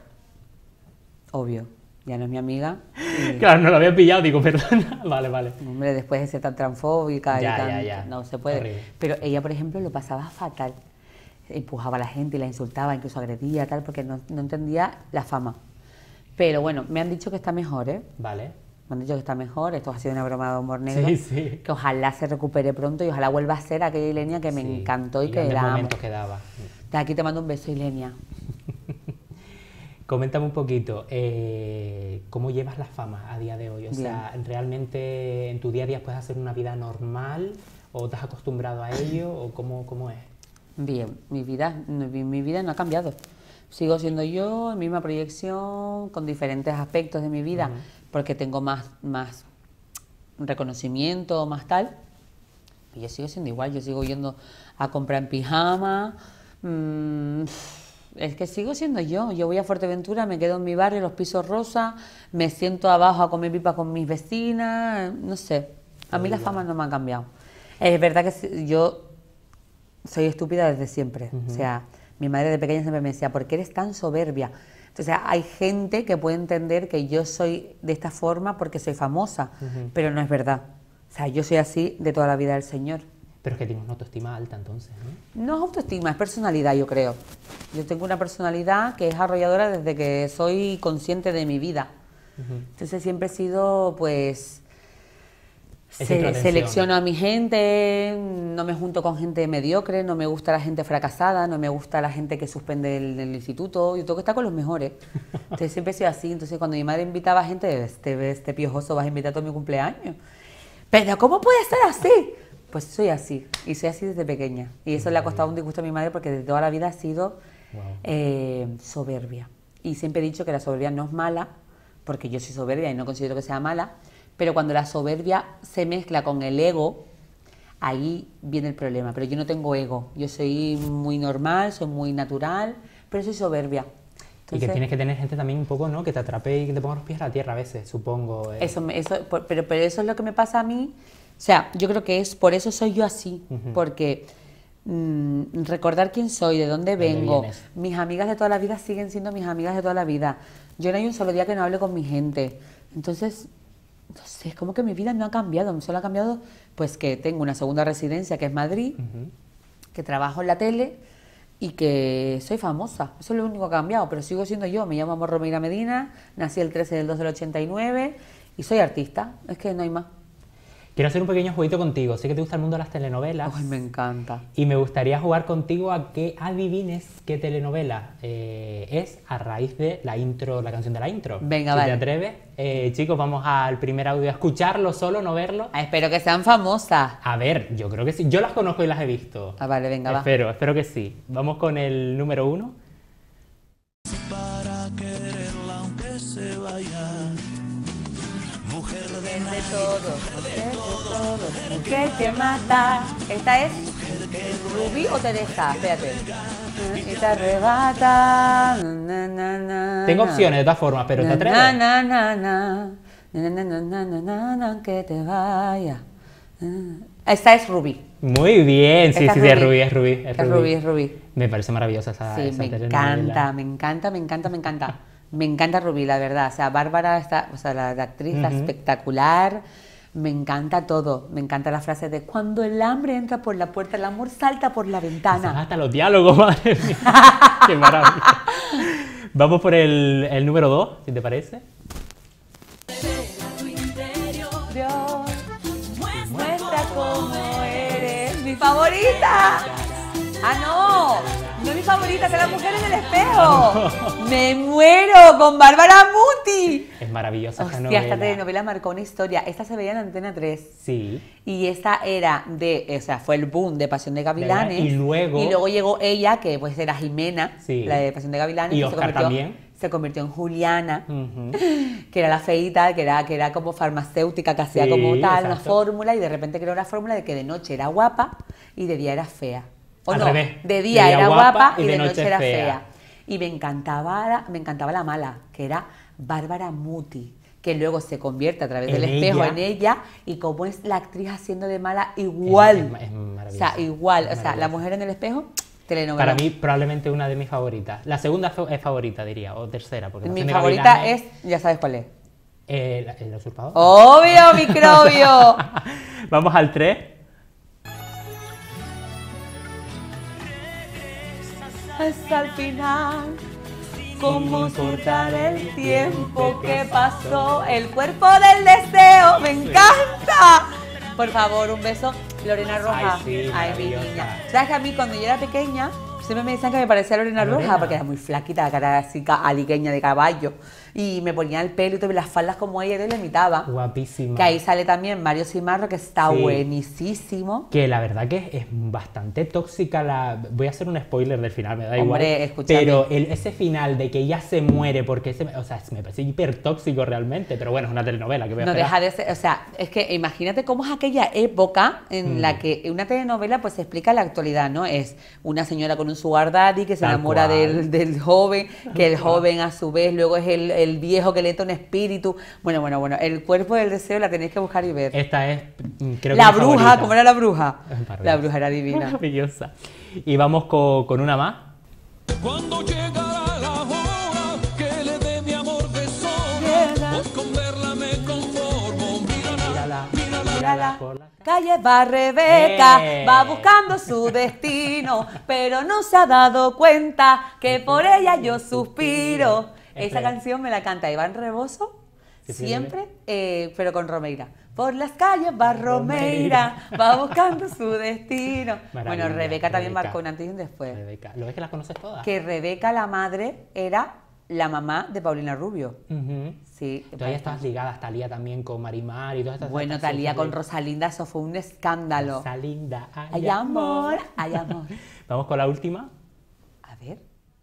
obvio, ya no es mi amiga. Y... Claro, no lo había pillado, digo, perdona. Vale, vale. Hombre, después de ser tan transfóbica ya, y tan... Ya, ya. No se puede. Horrible. Pero ella, por ejemplo, lo pasaba fatal. Empujaba a la gente y la insultaba, incluso agredía, tal, porque no, no entendía la fama. Pero bueno, me han dicho que está mejor, ¿eh? Vale. Me han dicho que está mejor, esto ha sido una broma de humor negro. Sí, sí. Que ojalá se recupere pronto y ojalá vuelva a ser aquella Ilenia que me sí. encantó y, y que la amo. Que daba. De aquí te mando un beso, Ilenia. Coméntame un poquito, eh, ¿cómo llevas la fama a día de hoy? O Bien. sea, ¿realmente en tu día a día puedes hacer una vida normal o te has acostumbrado a ello o cómo, cómo es? Bien, mi vida, mi, mi vida no ha cambiado. Sigo siendo yo, en misma proyección, con diferentes aspectos de mi vida, uh-huh. porque tengo más, más reconocimiento, más tal. Y yo sigo siendo igual, yo sigo yendo a comprar en pijama. Mmm, es que sigo siendo yo. Yo voy a Fuerteventura, me quedo en mi barrio, los pisos rosas, me siento abajo a comer pipa con mis vecinas, no sé. A mí la fama no me ha cambiado. Es verdad que yo soy estúpida desde siempre. Uh-huh. O sea, mi madre de pequeña siempre me decía, ¿por qué eres tan soberbia? Entonces, hay gente que puede entender que yo soy de esta forma porque soy famosa, uh-huh. pero no es verdad. O sea, yo soy así de toda la vida del Señor. Pero es que tienes una autoestima alta, entonces, ¿no? No es autoestima, es personalidad, yo creo. Yo tengo una personalidad que es arrolladora desde que soy consciente de mi vida. Uh-huh. Entonces, siempre he sido, pues... Se, selecciono a mi gente, no me junto con gente mediocre, no me gusta la gente fracasada, no me gusta la gente que suspende el, el instituto, yo tengo que estar con los mejores. Entonces siempre he sido así, entonces cuando mi madre invitaba a gente, este, este piojoso vas a invitar a todo mi cumpleaños. Pero ¿cómo puede ser así? Pues soy así, y soy así desde pequeña. Y eso le ha costado un disgusto a mi madre porque de toda la vida ha sido wow. eh, soberbia. Y siempre he dicho que la soberbia no es mala, porque yo soy soberbia y no considero que sea mala, pero cuando la soberbia se mezcla con el ego, ahí viene el problema. Pero yo no tengo ego, yo soy muy normal, soy muy natural, pero soy soberbia. Entonces, y que tienes que tener gente también un poco, ¿no? Que te atrape y que te ponga los pies a la tierra a veces, supongo. Eh. Eso, eso, pero, pero eso es lo que me pasa a mí. O sea, yo creo que es por eso soy yo así, uh-huh. porque mmm, recordar quién soy, de dónde vengo, ¿dónde mis amigas de toda la vida siguen siendo mis amigas de toda la vida. Yo no hay un solo día que no hable con mi gente. Entonces... No sé, es como que mi vida no ha cambiado, solo ha cambiado pues que tengo una segunda residencia que es Madrid, uh-huh. que trabajo en la tele y que soy famosa, eso es lo único que ha cambiado, pero sigo siendo yo, me llamo Amor Romeira Medina, nací el trece del dos del ochenta y nueve y soy artista, es que no hay más. Quiero hacer un pequeño jueguito contigo, sé que te gusta el mundo de las telenovelas. Ay, me encanta. Y me gustaría jugar contigo a que adivines qué telenovela eh, es a raíz de la intro, la canción de la intro. Venga, si vale. ¿Te atreves? Eh, chicos, vamos al primer audio a escucharlo solo, no verlo. Ah, espero que sean famosas. A ver, yo creo que sí. Yo las conozco y las he visto. Ah, vale, venga, espero, va. Espero que sí. Vamos con el número uno. Para quererla aunque se vaya. Mujer de todo, mujer de todo, mujer que mata. ¿Esta es Rubí o Teresa? Espérate. Y te arrebata. Na, na, na, Tengo opciones de todas formas, pero ¿te atreves? Na, na, na, na, na, na, na, na, na, na, que te vaya. Esta es Rubí. Muy bien, sí, sí, sí, es Rubí, es Rubí. Es Rubí. Rubí, es Rubí. Me parece maravillosa esa. Sí, esa me encanta, me encanta, me encanta, me encanta. Me encanta Rubí, la verdad. O sea, Bárbara, está, o sea, la, la actriz, uh-huh. está espectacular. Me encanta todo, me encanta la frase de cuando el hambre entra por la puerta, el amor salta por la ventana. Hasta los diálogos, madre mía. Qué maravilla. Vamos por el, el número dos, si te parece. Dios, muestra cómo eres mi favorita. Ah, no, no es mi favorita, es la mujer en el espejo. Me muero con Bárbara Muti. Es maravillosa esta Hostia, novela. esta telenovela marcó una historia. Esta se veía en Antena tres. Sí. Y esta era de, o sea, fue el boom de Pasión de Gavilanes. Y luego... Y luego llegó ella, que pues era Jimena, Sí. la de Pasión de Gavilanes. Y que Oscar se convirtió, también. Se convirtió en Juliana, Ujú. que era la feíta, que era, que era como farmacéutica, que hacía Sí, como tal, una exacto. fórmula, y de repente creó una fórmula de que de noche era guapa y de día era fea. O Al no, revés. de día era guapa y de noche era fea. fea. Y me encantaba, la- me encantaba la mala, que era Bárbara Muti, que luego se convierte a través En del espejo ella. en ella, y cómo es la actriz haciendo de mala igual. Es- es- es o maravillosa, sea, igual. es O sea, la maravillosa. mujer en el espejo, telenovela. Para mí, probablemente una de mis favoritas. La segunda fa- es favorita, diría, o tercera. Porque Mi Pasión de favorita Gavilanes, es, ya sabes cuál es. eh, la- El usurpador. ¡Obvio, microbio! Vamos al tres. Hasta el final, cómo cortar el tiempo que pasó, el cuerpo del deseo, me encanta. Por favor, un beso, Lorena Roja. Ay, sí, mi maravillosa. niña. ¿Sabes que a mí cuando yo era pequeña siempre me decían que me parecía Lorena ¿A Roja? Lorena? Porque era muy flaquita, la cara así ca- aliqueña de caballo. Y me ponía el pelo y todo, y las faldas como ella, y la imitaba. Guapísima. Que ahí sale también Mario Cimarro, que está Sí. buenísimo. Que la verdad que es, es bastante tóxica la... Voy a hacer un spoiler del final, me da Hombre, igual. escúchame. Pero el- ese final de que ella se muere porque se... O sea, me parece hiper tóxico realmente. Pero bueno, es una telenovela que voy a No esperar. deja de ser, o sea, es que imagínate cómo es aquella época en Mm. la que una telenovela pues explica la actualidad, ¿no? Es una señora con un sugar daddy que se Tal enamora cual. del, del joven, que el joven a su vez luego es el, el viejo que le entra un espíritu. Bueno, bueno, bueno, el cuerpo del deseo la tenéis que buscar y ver. Esta es, mm, creo La que mi bruja, favorita. ¿cómo era la bruja? Es maravillosa. La bruja era divina. Maravillosa. Y vamos co- con una más. Cuando llegará la hora que le dé mi amor de Llena. sobra, pues con verla me conformo. Mírala, Mírala, Mírala. por la- Calle va Rebeca, Eh. va buscando su destino, pero no se ha dado cuenta que por ella yo suspiro. Esa Espera. canción me la canta Iván Reboso, Sí, sí, siempre, eh, pero con Romeira. Por las calles va Romeira, va buscando su destino. Bueno, Maravilla, Rebeca también Rebeca. marcó un antes y un después. Rebeca. ¿Lo ves que las conoces todas? Que Rebeca, la madre, era la mamá de Paulina Rubio. Ujú. Sí. Todavía estabas ligada, Talía también con Marimar y todas estas Bueno, estas Talía con canciones. Rosalinda, eso fue un escándalo. Rosalinda, ay, Hay amor, hay amor. Vamos con la última. A ver.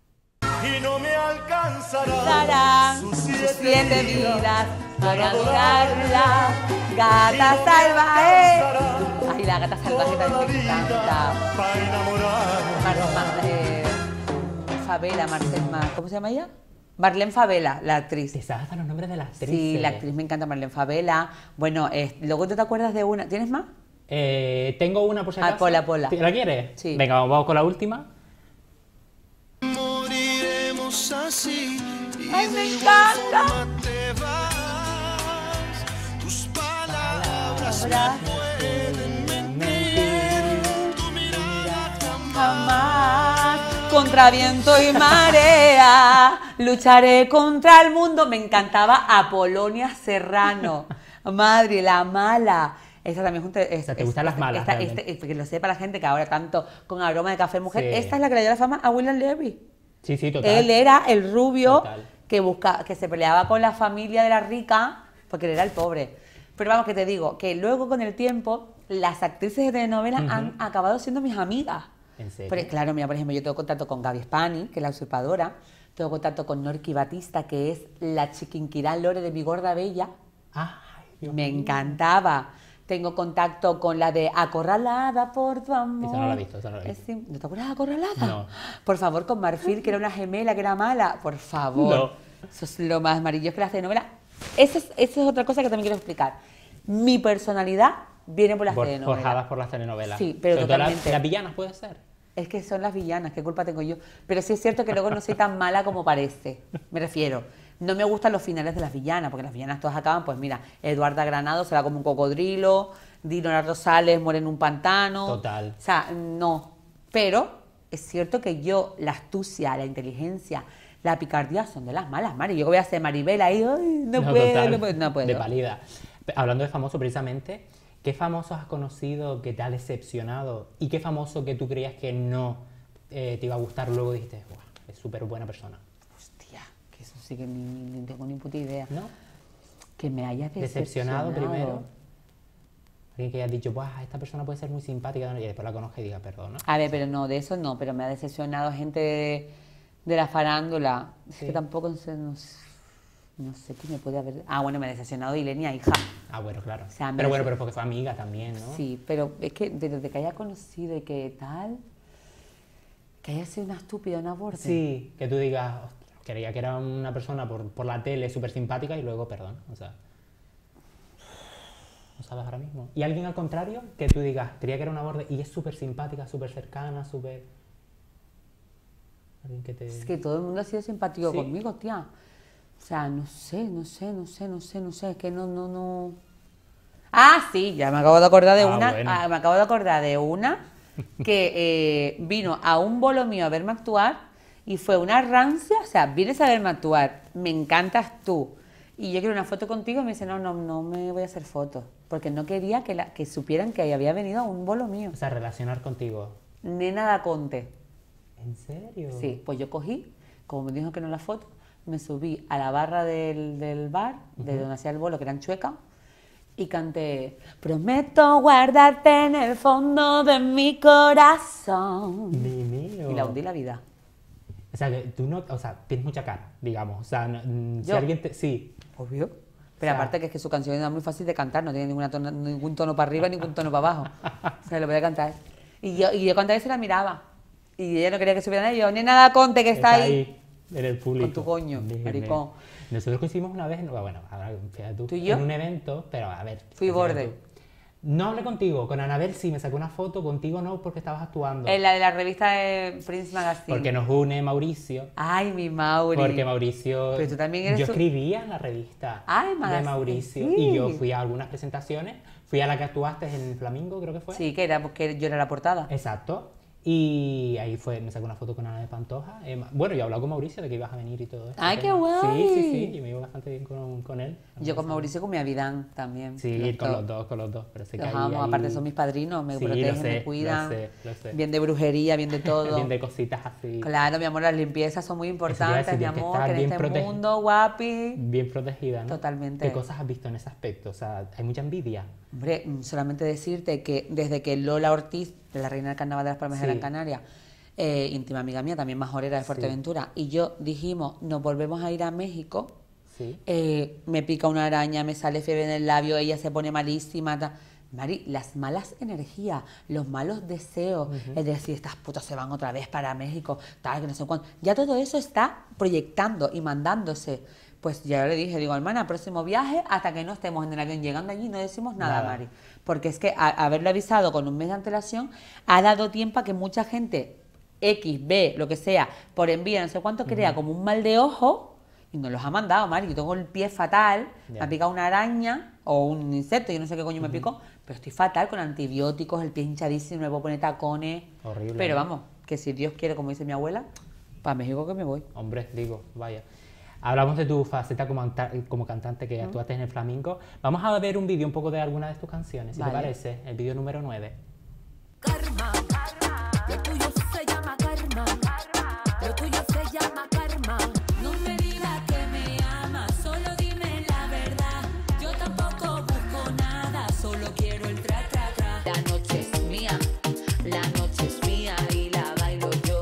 y no me alcanzará Darán sus sus siete siete vidas vidas para adorarla. Gata salvaje. Ay, la gata salvaje también me encanta. para enamorar. Mar, Mar- eh, Favela, Marcel Mar, ¿cómo se llama ella? Marlene Favela, la actriz. ¿Te sabes hasta los nombres de las actrices? Sí, la actriz me encanta, Marlene Favela. Bueno, eh, luego tú te acuerdas de una. ¿Tienes más? Eh, tengo una por si Ah, acaso. ponla, ponla. ¿La quieres? Sí. Venga, vamos, vamos con la última. Moriremos así y Ay, de me igual encanta. forma te vas. Tus palabras Ahora, pueden mentir, tu mirada jamás. jamás. Contra viento y marea, lucharé contra el mundo. Me encantaba Apolonia Serrano. Madre, la mala. Esa también junto. O sea, ¿te gustan las malas, Esta, realmente? este- que lo sepa la gente que ahora tanto con aroma de café mujer. Sí. Esta es la que le dio la fama a William Levy. Sí, sí, total. Él era el rubio Total. que busca, que se peleaba con la familia de la rica porque él era el pobre. Pero vamos, que te digo, que luego con el tiempo las actrices de telenovela Ujú. han acabado siendo mis amigas. ¿En serio? Pero, claro, mira, por ejemplo, yo tengo contacto con Gaby Spani, que es la usurpadora. Tengo contacto con Norqui Batista, que es la chiquinquirá Lore de Mi Gorda Bella. Ay, Dios Me mío. encantaba. Tengo contacto con la de Acorralada por tu amor. Esa no la he visto, esa no la he Es visto. sim- ¿No te acuerdas de Acorralada? No. Por favor, con Marfil, que era una gemela, que era mala. Por favor. No. Eso es lo más amarillo que las telenovelas. Esa es, esa es otra cosa que también quiero explicar. Mi personalidad viene por las Por- telenovelas. forjadas por las telenovelas. Sí, pero Sobre todo las- totalmente. las villanas, puede ser. Es que son las villanas, ¿qué culpa tengo yo? Pero sí es cierto que luego no soy tan mala como parece, me refiero. No me gustan los finales de las villanas, porque las villanas todas acaban, pues mira, Eduarda Granado se va como un cocodrilo, Dinora Rosales muere en un pantano. Total. O sea, no. Pero es cierto que yo, la astucia, la inteligencia, la picardía son de las malas, Mari. Yo voy a hacer Maribel ahí, ay, no, No, puedo, total, no puedo, no puedo. De pálida. Hablando de famosos, precisamente, ¿qué famosos has conocido que te ha decepcionado? ¿Y qué famoso que tú creías que no eh, te iba a gustar, luego dijiste, guau, es súper buena persona? Hostia, que eso sí que ni, ni tengo ni puta idea. ¿No? Que me haya decepcionado. Decepcionado primero. Alguien que hayas dicho, guau, esta persona puede ser muy simpática, y después la conozca y diga, perdona. A ver, pero no, de eso no, pero me ha decepcionado gente de, de la farándula. Es Sí. que tampoco sé, no, sé- no sé qué me puede haber... Ah, bueno, me ha decepcionado Ilenia, hija. Ah, bueno, claro. O sea, me pero bueno, dece- pero porque fue amiga también, ¿no? Sí, pero es que desde que haya conocido y que tal... Que haya sido una estúpida, una borde. Sí, que tú digas, "Ostras, creía que era una persona por, por la tele súper simpática y luego, perdón, o sea... No sabes ahora mismo. Y alguien al contrario, que tú digas, creía que era una borde y es súper simpática, súper cercana, súper... Alguien que te... Es que todo el mundo ha sido simpático Sí. conmigo, tía. O sea, no sé, no sé, no sé, no sé, no sé, es que no, no, no... Ah, sí, ya me acabo de acordar de Ah, una, bueno. ah, me acabo de acordar de una que eh, vino a un bolo mío a verme actuar y fue una rancia, o sea, vienes a verme actuar, me encantas tú y yo quiero una foto contigo y me dice, no, no, no me voy a hacer fotos, porque no quería que, la, que supieran que había venido a un bolo mío. O sea, relacionar contigo. Nena da Conte. ¿En serio? Sí, pues yo cogí, como me dijo que no la foto, me subí a la barra del, del bar, de donde hacía el bolo, que era en Chueca, y canté, prometo guardarte en el fondo de mi corazón. Ni mío. Y la hundí la vida. O sea, que tú no... O sea, tienes mucha cara, digamos. O sea, no- mm, si ¿Yo? alguien te... Sí. Obvio. Pero O sea- aparte que es que su canción era muy fácil de cantar, no tiene ninguna tono- ningún tono para arriba, ningún tono para abajo. O sea, lo podía cantar. Y yo, y yo cuando ella se la miraba. Y ella no quería que supiera nada, y yo, ni nada Conte, que está, ahí. en el público. Con tu coño, Dime. maricón. Nosotros coincidimos una vez, no, bueno, ahora, fíjate tú, ¿Tú y yo? en un evento, pero a ver. Fui fíjate borde. tú. No hablé contigo, con Anabel sí, me sacó una foto, contigo no, porque estabas actuando. En la de la revista de Prince Magazine. Porque nos une Mauricio. Ay, mi Mauri. Porque Mauricio... Pero tú también eres Yo su- escribía en la revista Ay, de magazine, Mauricio. sí. Y yo fui a algunas presentaciones. Fui a la que actuaste en Flamingo, creo que fue. Sí, que era porque yo era la portada. Exacto. Y ahí fue, me sacó una foto con Ana de Pantoja. Eh, bueno, yo he hablado con Mauricio de que ibas a venir y todo eso. ¡Ay, qué guay! Sí, sí, sí. Yo me iba bastante bien con, con él. Yo con Mauricio y con mi Avidán también. Sí, con los dos, con los dos. Pero sé que Los ahí- amo, ahí- aparte son mis padrinos, me Sí, lo protegen, sé, me lo cuidan. sé, lo sé. Bien de brujería, bien de todo. Bien de cositas así. Claro, mi amor, las limpiezas son muy importantes, decir, mi tienes que amor, estar que en bien este protege- mundo, guapi. Bien protegida, ¿no? Totalmente. ¿Qué cosas has visto en ese aspecto? O sea, hay mucha envidia. Hombre, mm, solamente decirte que desde que Lola Ortiz, de la reina del carnaval de las Palmas de Sí. Gran Canaria, eh, íntima amiga mía, también majorera de Fuerteventura, y yo dijimos, nos volvemos a ir a México, Sí. eh, me pica una araña, me sale fiebre en el labio, ella se pone malísima. ta- Mari, las malas energías, los malos deseos, es decir, estas putas se van otra vez para México, tal, que no sé cuánto. Ya todo eso está proyectando y mandándose. Pues ya le dije, digo, hermana, próximo viaje, hasta que no estemos en el avión llegando allí, no decimos nada, Nada. Mari. Porque es que a- haberlo avisado con un mes de antelación ha dado tiempo a que mucha gente, X, B, lo que sea, por envía, no sé cuánto, crea como un mal de ojo y nos los ha mandado, Mari. Yo tengo el pie fatal, me Ya. ha picado una araña o un insecto, yo no sé qué coño me picó, pero estoy fatal con antibióticos, el pie hinchadísimo, me puedo poner tacones. Horrible, Pero ¿no? vamos, que si Dios quiere, como dice mi abuela, para México que me voy. Hombre, digo, vaya. Hablamos de tu faceta como, anta- como cantante que actuaste en el flamenco. Vamos a ver un vídeo un poco de alguna de tus canciones, si Vale. te parece. El vídeo número nueve. Karma, lo tuyo se llama karma, lo tuyo se llama karma. No me digas que me amas, solo dime la verdad. Yo tampoco busco nada, solo quiero el tra tra tra. La noche es mía, la noche es mía y la bailo yo.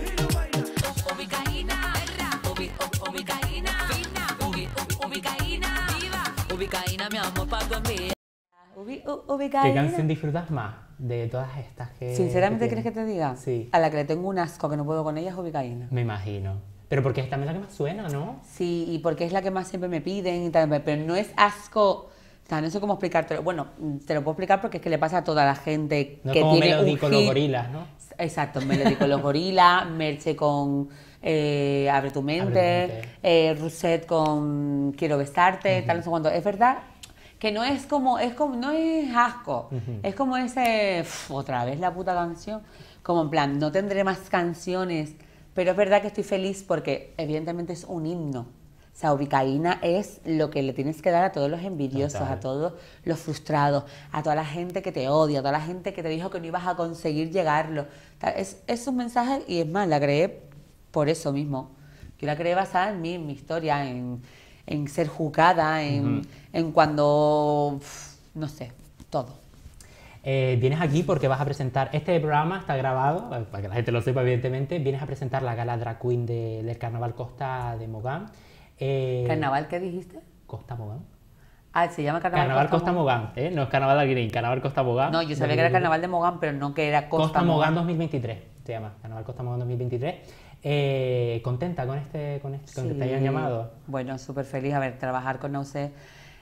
Ubicaína, ubi, u- ubicaína, ubi, u- ubicaína, ubicaína, mi amor, pa' tu envidia. Ubi- u- ¿Qué ubicaína. canción disfrutas más de todas estas que Sinceramente, que ¿crees que tienes? te diga? Sí. A la que le tengo un asco que no puedo con ella es Ubicaína. Me imagino. Pero porque es también la que más suena, ¿no? Sí, y porque es la que más siempre me piden y tal, pero no es asco. O sea, no sé cómo explicártelo. Bueno, te lo puedo explicar porque es que le pasa a toda la gente No que como tiene Melody un con los hit. gorilas, ¿no? Exacto, Melody con los gorilas, Merche con eh, Abre tu mente, Abre tu mente. eh, Rousset con Quiero besarte, tal, no sé cuánto. Es verdad que no es como, es como, no es asco, Ujú. es como ese, "Uf, otra vez la puta canción", como en plan, no tendré más canciones, pero es verdad que estoy feliz porque evidentemente es un himno. O sea, Ubicaína es lo que le tienes que dar a todos los envidiosos, Total. a todos los frustrados, a toda la gente que te odia, a toda la gente que te dijo que no ibas a conseguir llegarlo. Ta- Es, es un mensaje, y es más, la creé por eso mismo. Yo la creé basada en mí, en mi historia, en, en ser juzgada, en, Ujú. en cuando, uf, no sé, todo. Eh, vienes aquí porque vas a presentar, este programa está grabado, eh, para que la gente lo sepa evidentemente, vienes a presentar la gala Drag Queen de- del Carnaval Costa de Mogán. Eh, ¿Carnaval qué dijiste? Costa Mogán. Ah, se llama Carnaval, Carnaval Costa Mogán. Mogán, ¿eh? No es Carnaval de Alguirín, Carnaval Costa Mogán. No, yo sabía que era Carnaval de Mogán, pero no que era Costa, Costa, Mogán Mogán. dos mil veintitrés, se llama, Carnaval Costa Mogán dos mil veintitrés. Eh, ¿Contenta con este, con este, con que te hayan Sí. llamado? Bueno, súper feliz. A ver, trabajar con Nauce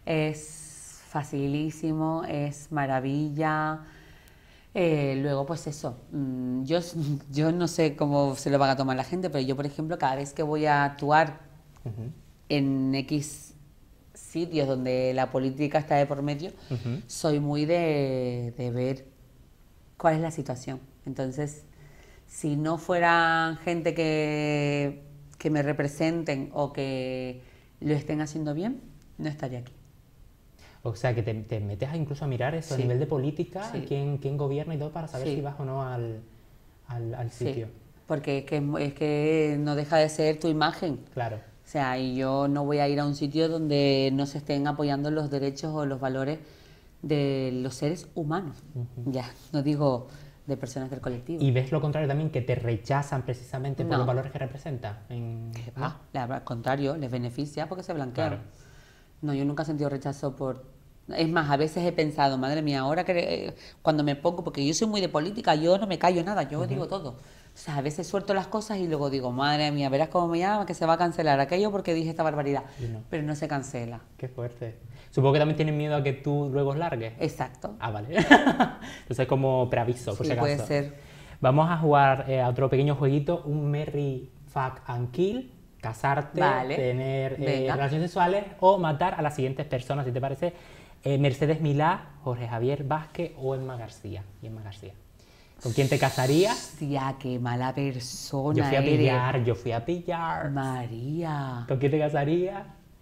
es facilísimo, es maravilla. Eh, luego, pues eso, mm, yo, s- yo no sé cómo se lo van a tomar la gente, pero yo, por ejemplo, cada vez que voy a actuar Ujú, en X sitios donde la política está de por medio, ujú. soy muy de, de ver cuál es la situación. Entonces, si no fueran gente que, que me representen o que lo estén haciendo bien, no estaría aquí. O sea, que te, te metes a incluso a mirar eso a Sí. nivel de política, Sí. quién, quién gobierna y todo para saber Sí. si vas o no al, al, al Sí, sitio. porque es que, es que no deja de ser tu imagen. Claro. O sea, y yo no voy a ir a un sitio donde no se estén apoyando los derechos o los valores de los seres humanos. Ya, no digo de personas del colectivo. Y ves lo contrario también, que te rechazan precisamente por No. los valores que representan. En... ¿no? Ah, la- al contrario, les beneficia porque se blanquean. Claro. No, yo nunca he sentido rechazo por... Es más, a veces he pensado, madre mía, ahora que eh, cuando me pongo, porque yo soy muy de política, yo no me callo nada, yo digo todo. O sea, a veces suelto las cosas y luego digo, madre mía, verás cómo me llama, que se va a cancelar aquello porque dije esta barbaridad. Y no. Pero no se cancela. Qué fuerte. Supongo que también tienen miedo a que tú luego os largues. Exacto. Ah, vale. Entonces como preaviso, por Sí, si acaso. puede ser. Vamos a jugar eh, a otro pequeño jueguito, un Merry Fuck and Kill. Casarte, Vale. tener eh, Venga. relaciones sexuales o matar a las siguientes personas, si te parece. Eh, Mercedes Milá, Jorge Javier Vázquez o Emma García. Y Emma García. ¿Con quién te casarías? Hostia, qué mala persona Yo fui a eres. pillar, yo fui a pillar. María. ¿Con quién te casarías?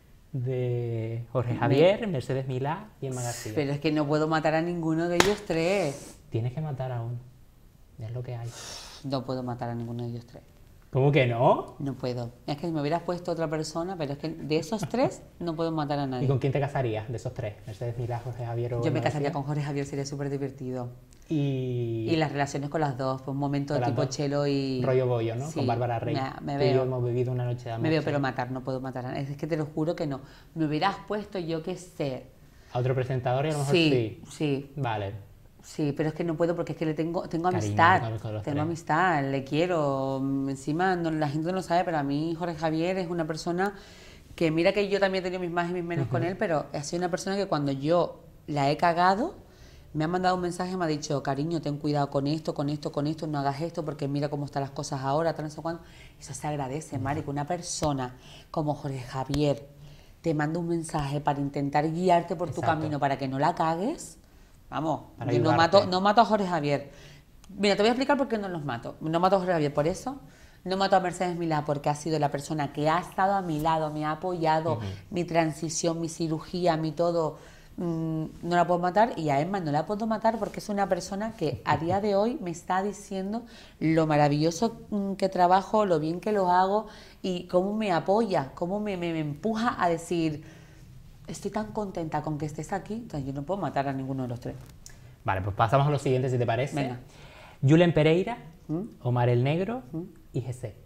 De Jorge Javier, Mercedes Milá y Emma García. Pero es que no puedo matar a ninguno de ellos tres. Tienes que matar a uno. Es lo que hay. No puedo matar a ninguno de ellos tres. ¿Cómo que no? No puedo. Es que si me hubieras puesto otra persona, pero es que de esos tres no puedo matar a ¿Y nadie. con quién te casarías de esos tres? Mercedes Milá, Jorge Javier o Yo me Emma casaría García? con Jorge Javier, sería súper divertido. Y... Y las relaciones con las dos, pues un momento Con las tipo dos. Chelo y... rollo bollo, ¿no? Sí, Con Bárbara Rey. Me, me Tú y yo veo. hemos vivido una noche de amor. Me veo, pero matar, no puedo matar a nadie. Es que te lo juro que no. Me hubieras puesto, yo qué sé. A otro presentador y a lo mejor Sí, sí. sí, Vale. sí, pero es que no puedo porque es que le tengo, tengo Cariño, amistad. con los- con los Tengo tres. amistad, le quiero. Mm, Encima, no- la gente no lo sabe, pero a mí Jorge Javier es una persona que, mira que yo también he tenido mis más y mis menos con él, pero ha sido una persona que cuando yo la he cagado, me ha mandado un mensaje y me ha dicho, cariño, ten cuidado con esto, con esto, con esto, no hagas esto porque mira cómo están las cosas ahora, tal, no sé cuándo. Eso se agradece, Mari, que una persona como Jorge Javier te manda un mensaje para intentar guiarte por tu Exacto. camino para que no la cagues. Vamos, Para yo no ayudarte. mato, no mato a Jorge Javier. Mira, te voy a explicar por qué no los mato. No mato a Jorge Javier por eso. No mato a Mercedes Milá porque ha sido la persona que ha estado a mi lado, me ha apoyado, mi transición, mi cirugía, mi todo. Mm, no la puedo matar. Y a Emma no la puedo matar porque es una persona que a día de hoy me está diciendo lo maravilloso mm, que trabajo, lo bien que lo hago y cómo me apoya, cómo me, me- me empuja a decir, estoy tan contenta con que estés aquí. Entonces yo no puedo matar a ninguno de los tres. Vale, pues pasamos a lo siguiente, si te parece. Venga. Julen Pereira, ¿Mm? Omar el Negro y G C.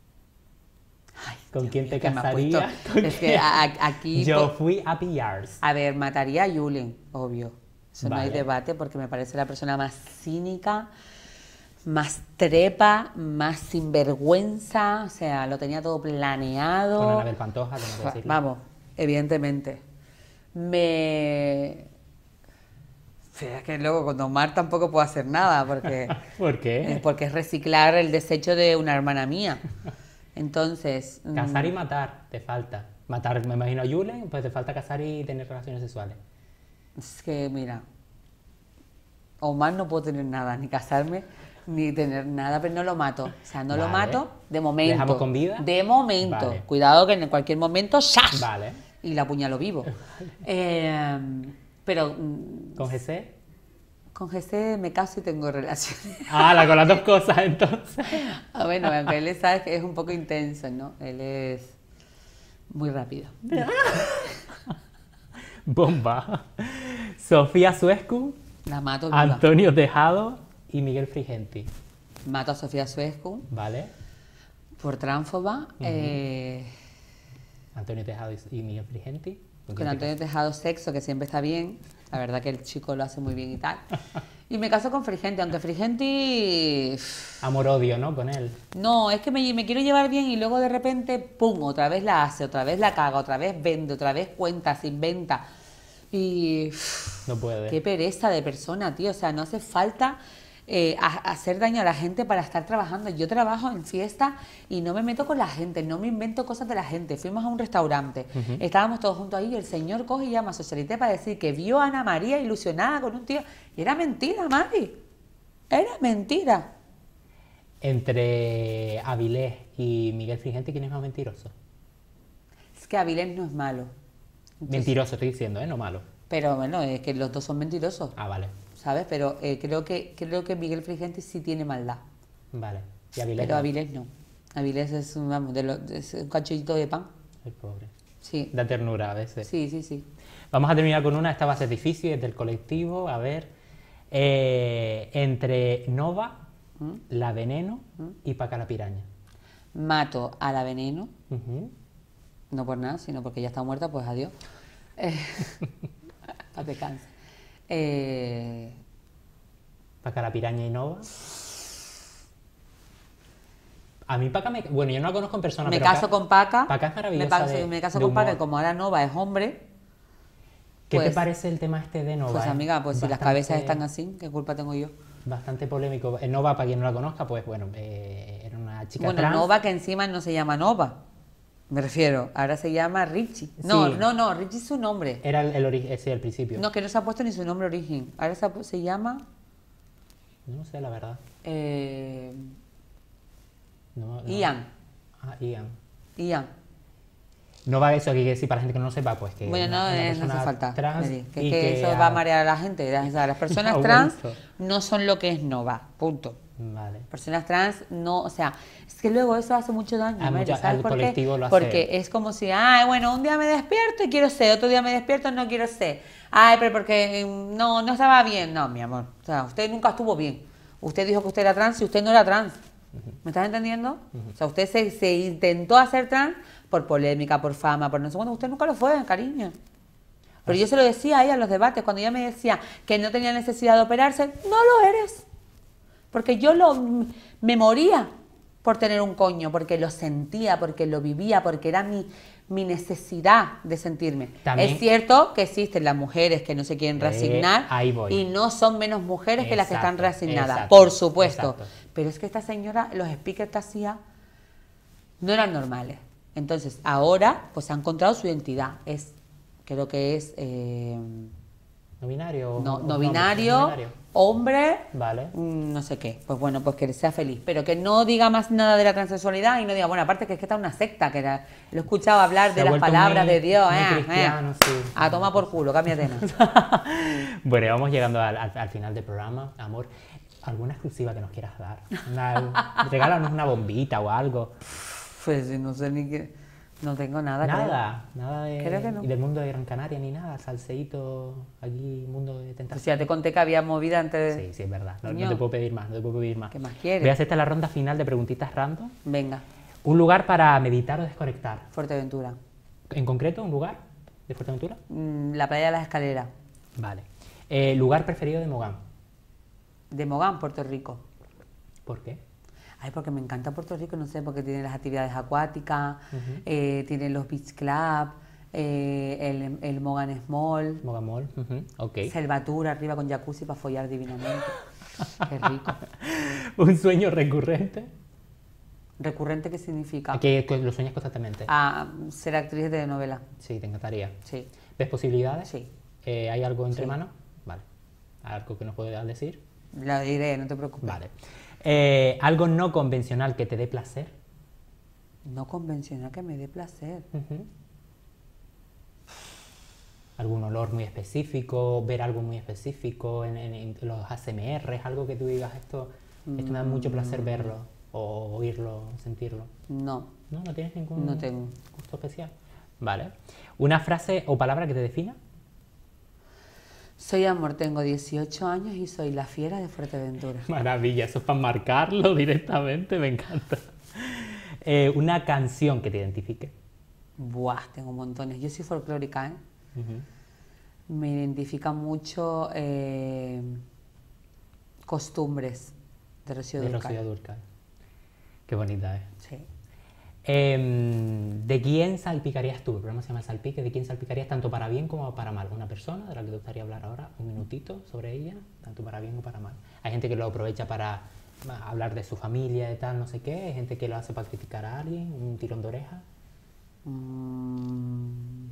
Ay, ¿Con Dios quién mío, te que me has casarías? puesto. ¿Con Es que quién? a- a- aquí... Yo po- fui a pillars. A ver, mataría a Julen, obvio. Eso no hay Vale. debate porque me parece la persona más cínica, más trepa, más sinvergüenza. O sea, lo tenía todo planeado. Con Anabel Pantoja, tengo que decirlo. Vamos, evidentemente. Me... Sí, es que luego con Omar tampoco puedo hacer nada porque... ¿Por Es qué? porque es reciclar el desecho de una hermana mía. Entonces... Cazar y mm, matar, te falta. Matar, me imagino a Julen, pues te falta cazar y tener relaciones sexuales. es que, mira, Omar no puedo tener nada, ni casarme, ni tener nada, pero no lo mato. O sea, no lo Vale. mato de momento. ¿Dejamos con vida? De momento. Vale. Cuidado que en cualquier momento, ¡shas! Vale. Y la apuñalo vivo. Eh, pero mm, ¿Con G C? con José me caso y tengo relaciones. Ah, la con las dos cosas, entonces. Ah, bueno, aunque él sabe que es un poco intenso, ¿no? Él es muy rápido. Bomba. Sofía Suescu, La mato viva. Antonio Tejado y Miguel Frigenti. Mato a Sofía Suescu ¿Vale? por tránfoba. eh, Antonio Tejado y y Miguel Frigenti. ¿Con con quién te Antonio Tejado sexo, que siempre está bien. La verdad que el chico lo hace muy bien y tal. Y me caso con Frigenti, aunque Frigenti... casas? Amor-odio, ¿no? Con él. No, es que me, me quiero llevar bien y luego de repente, pum, otra vez la hace, otra vez la caga, otra vez vende, otra vez cuenta, se inventa. Y... No puede. Qué pereza de persona, tío. O sea, no hace falta eh, a- hacer daño a la gente para estar trabajando. Yo trabajo en fiesta y no me meto con la gente, no me invento cosas de la gente. Fuimos a un restaurante, estábamos todos juntos ahí y el señor coge y llama a Socialité para decir que vio a Ana María ilusionada con un tío. Y era mentira, Mari. Era mentira. Entre Avilés y Miguel Frigenti, ¿quién es más mentiroso? Es que Avilés no es malo. Entonces- Mentiroso estoy diciendo, ¿eh? No malo. Pero bueno, es que los dos son mentirosos, Ah, vale. ¿sabes? Pero eh, creo que creo que Miguel Frigenti sí tiene maldad. Vale. Y Avilés. Pero no. Avilés no. Avilés es un, vamos, de lo- es un cachillito de pan. El pobre. Sí, Da ternura a veces. sí, sí, sí. Vamos a terminar con una, esta va a ser difícil, es del colectivo, a ver. Eh, entre Nova, La Veneno y Paca la Piraña. Mato a la veneno, Ujú. no por nada, sino porque ya está muerta, pues adiós. Eh, paz descanse. Eh, Paca la Piraña y Nova. A mí Paca me... Bueno, yo no la conozco en persona, me pero caso Paca- con Paca. Paca es maravillosa Me, paso- de- me caso de con Paca y humor. como ahora Nova es hombre, ¿Qué te pues- parece el tema este de Nova? pues eh? amiga, pues si las Bastante- cabezas están así, ¿qué culpa tengo yo? Bastante polémico. Eh, Nova, para quien no la conozca, pues bueno, eh, era una chica Bueno, trans. Nova que encima no se llama Nova. Me refiero, ahora se llama Richie. No, Sí. no, no, Richie es su nombre. Era el, el ori- ese, el principio. No, que no se ha puesto ni su nombre origen. Ahora se, ha pu- se llama No sé, la verdad. eh, No, no. Ian. Ah, Ian. Ian. No va eso, que hay que decir para la gente que no lo sepa, pues que. Bueno, una- no, una eh, no persona hace falta. trans Mary, que y es que que eso ha- va a marear a la gente. O sea, las personas Ha trans vuelto. no son lo que es Nova. Punto. Vale. Personas trans no, o sea, es que luego eso hace mucho daño. A Mary, mucha- ¿sabes al por qué? colectivo lo hace. Porque es como si, ay, bueno, un día me despierto y quiero ser, otro día me despierto y no quiero ser. Ay, pero porque eh, no, no estaba bien. No, mi amor. O sea, usted nunca estuvo bien. Usted dijo que usted era trans y usted no era trans. ¿Me estás entendiendo? O sea, usted se, se intentó hacer trans por polémica, por fama, por no sé cuándo. Usted nunca lo fue, cariño. Pero yo se lo decía a ella en los debates, cuando ella me decía que no tenía necesidad de operarse, no lo eres. Porque yo lo, me moría por tener un coño, porque lo sentía, porque lo vivía, porque era mi, mi necesidad de sentirme. También- es cierto que existen las mujeres que no se quieren Eh, reasignar ahí voy. y no son menos mujeres que las que están Exacto, reasignadas, exacto, por supuesto. exacto. Pero es que esta señora, los speakers que hacía no eran normales. Entonces, ahora pues ha encontrado su identidad. Es, creo que es eh, ¿No binario? no, ¿Un no hombre? binario, ¿No binario? hombre, Vale. mm, no sé qué. Pues bueno, pues que sea feliz. Pero que no diga más nada de la transexualidad y no diga, bueno, aparte que es que está una secta, que era- lo he escuchado hablar Se de ha las vuelto palabras muy- de Dios. muy eh, eh. cristiano, sí. A tomar por culo, cámbiate. Bueno, vamos llegando al, al- al final del programa, amor. ¿Alguna exclusiva que nos quieras dar? Una- regálanos una bombita o algo. Pues no sé ni qué. No tengo nada. creo. Nada, nada de, Creo que no. y del mundo de Gran Canaria ni nada, salseíto, aquí, mundo de Pues tentación. ya te conté que había movida antes. Sí, sí, es verdad. No, no Coño. te puedo pedir más, no te puedo pedir más. ¿Qué más quieres? Voy a hacerte la ronda final de preguntitas random. Venga, Un lugar para meditar o desconectar. Fuerteventura. ¿En concreto, un lugar de Fuerteventura? Mm, La playa de las escaleras. Vale. Eh, ¿Lugar preferido de Mogán? De Mogán, Puerto Rico. ¿Por qué? Ay, porque me encanta Puerto Rico, no sé, porque tiene las actividades acuáticas, eh, tiene los beach club, eh, el, el Mogán Small, Mogán Mall. Ujú, ok. Selvatura arriba con jacuzzi para follar divinamente. Qué rico. ¿Un sueño recurrente? ¿Recurrente qué significa? Que, que lo sueñas constantemente. Ah, ser actriz de novela. Sí, te encantaría. Sí. ¿Ves posibilidades? Sí. Eh, ¿Hay algo entre Sí. manos? Vale. ¿Algo que nos puedas decir? La diré, no te preocupes. Vale. Eh, ¿Algo no convencional que te dé placer? No convencional que me dé placer. Ujú. ¿Algún olor muy específico? ¿Ver algo muy específico en, en- en los A S M Rs? ¿Algo que tú digas, esto, esto me da mucho placer verlo? ¿O oírlo, sentirlo? No, ¿No? ¿No tienes ningún no tengo. gusto especial? Vale. ¿Una frase o palabra que te defina? Soy Amor, tengo dieciocho años y soy la fiera de Fuerteventura. Maravilla, eso es para marcarlo directamente, me encanta. Eh, una canción que te identifique. Buah, tengo montones. Yo soy folclórica, ¿eh? Ujú. Me identifica mucho eh, Costumbres de Rocío De Dúrcal. Rocío Dúrcal. Qué bonita es. Sí. Em, ¿De quién salpicarías tú? El programa se llama El Salpique. ¿De quién salpicarías tanto para bien como para mal? Una persona de la que te gustaría hablar ahora, un minutito sobre ella, tanto para bien como para mal. Hay gente que lo aprovecha para ah, hablar de su familia y tal, no sé qué. Hay gente que lo hace para criticar a alguien, un tirón de oreja. Mm,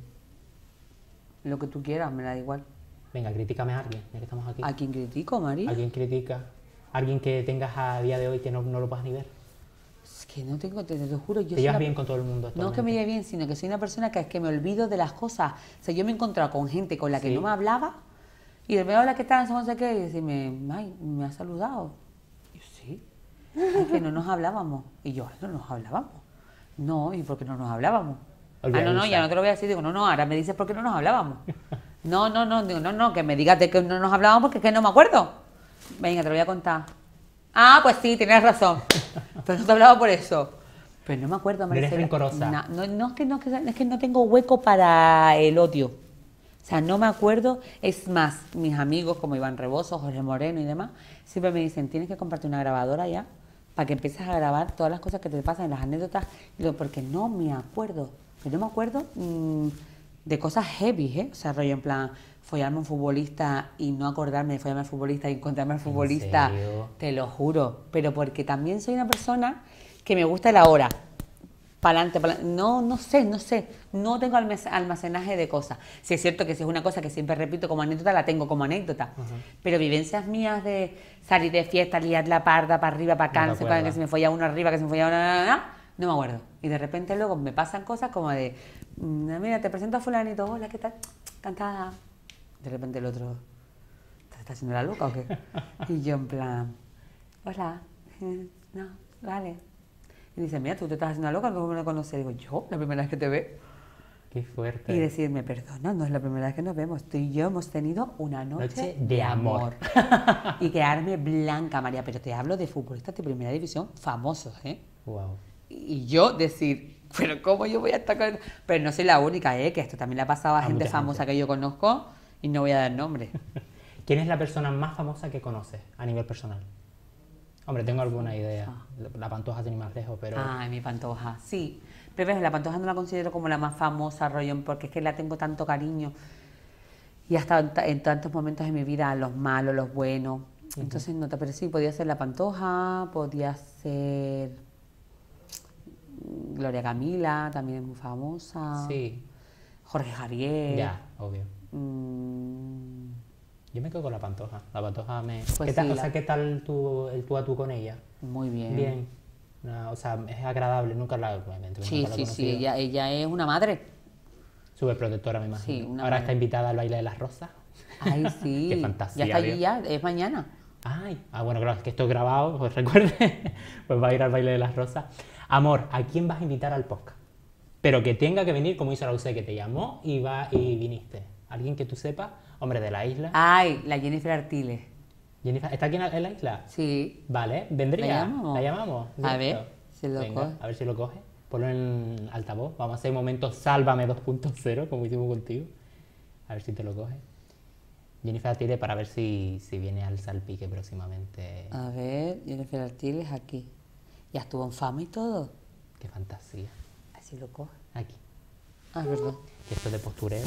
lo que tú quieras, me da igual. Venga, critícame a alguien, ya que estamos aquí. ¿A quién critico, María? ¿Alguien critica? ¿Alguien que tengas a día de hoy que no, no lo puedas ni ver? Es que no tengo, te, te lo juro. Yo ¿Te soy llevas la- bien con todo el mundo No es que actualmente? me lleve bien, sino que soy una persona que es que me olvido de las cosas. O sea, yo me he encontrado con gente con la que Sí. no me hablaba y de hola, ¿qué tal? No sé qué. Y decirme, ay, ¿me has saludado? Y yo, sí. Es que no nos hablábamos. Y yo, "Ay, no nos hablábamos. No, ¿y por qué no nos hablábamos? Ah, no, no, Olvidadiza. ya no te lo voy a decir. Digo, no, no, ahora me dices por qué no nos hablábamos. No, no, no, digo, no, no, que me digas de que no nos hablábamos porque es que no me acuerdo. Venga, te lo voy a contar. Ah, pues sí, tienes razón. Pero no te hablaba por eso. Pero no me acuerdo, Eres Maricela. rencorosa. Na- no, no, es que no, que- es que no tengo hueco para el odio. O sea, no me acuerdo. Es más, mis amigos como Iván Rebozo, Jorge Moreno y demás, siempre me dicen, tienes que comprarte una grabadora ya para que empieces a grabar todas las cosas que te pasan, las anécdotas. Y digo, porque no me acuerdo. Pero no me acuerdo mm, de cosas heavy, ¿eh? O sea, rollo en plan, follarme a un futbolista y no acordarme de follarme al futbolista y encontrarme al futbolista. serio? Te lo juro. Pero porque también soy una persona que me gusta la hora. Para adelante, no, no sé, no sé, no tengo almac- almacenaje de cosas. Si es cierto que si es una cosa que siempre repito como anécdota, la tengo como anécdota. Pero vivencias mías de salir de fiesta, liar la parda para arriba, para acá, No no, te sé cuál, que acuerdas. se me folla uno arriba, que se me folla uno, na, na, na, no me acuerdo. Y de repente luego me pasan cosas como de, mm, mira, te presento a fulanito, hola, ¿qué tal? Cantada. De repente el otro, ¿te estás haciendo la loca o qué? Y yo en plan, hola, eh, no, vale. Y dice, mira, tú te estás haciendo la loca, ¿cómo me lo conoces? Digo, yo, la primera vez que te veo. Qué fuerte. Y decirme, perdona, no es la primera vez que nos vemos. Tú y yo hemos tenido una noche, Noche de amor. y quedarme blanca, María. Pero te hablo de futbolistas de primera división famosos, ¿eh? Wow. Y yo decir, pero ¿cómo yo voy a estar con...? Pero no soy la única, ¿eh? Que esto también le ha pasado a, A gente mucha famosa gente. que yo conozco y no voy a dar nombre. ¿Quién es la persona más famosa que conoces a nivel personal? Hombre, tengo alguna idea. La Pantoja sin ir más lejos, pero... Ay, mi Pantoja, sí. Pero ves, la Pantoja no la considero como la más famosa, rollo, porque es que la tengo tanto cariño. Y ha estado en, ta- en tantos momentos de mi vida, los malos, los buenos. Entonces, no te, pero sí, podía ser la Pantoja, podía ser mm, Gloria Camila, también es muy famosa. Sí, Jorge Javier. ya, obvio. Mm, Yo me quedo con la Pantoja. La Pantoja me... Pues ¿Qué tal, sí, o la- sea, ¿qué tal tu, el tú a tú con ella? muy bien. Bien. Una- o sea, es agradable, nunca la... obviamente, Sí, nunca la he sí, sí, conocido. ella, ella es una madre. Súper protectora, me imagino. Sí, una Ahora madre. está invitada al baile de las rosas. Ay, sí. Qué fantasía, Ya está allí, Dios. ya, es mañana. Ay, ah, bueno, claro, es que esto es grabado, pues recuerde, pues va a ir al baile de las rosas. Amor, ¿a quién vas a invitar al podcast? Pero que tenga que venir, como hizo la U C, que te llamó y va y viniste. ¿Alguien que tú sepas? Hombre, de la isla. Ay, la Jennifer Artiles. Jennifer, ¿está aquí en la, en la isla? Sí. Vale, vendría. ¿La llamamos? ¿La llamamos? A Listo. ver si lo Venga, coge. a ver si lo coge. Ponlo en altavoz. Vamos a hacer un momento Sálvame dos punto cero, como hicimos contigo. A ver si te lo coge. Jennifer Artiles para ver si, si viene al Salpique próximamente. A ver, Jennifer Artiles aquí. Ya estuvo en fama y todo. Qué fantasía. Así lo coge. Aquí. Ah, es verdad. Que esto es de postureo.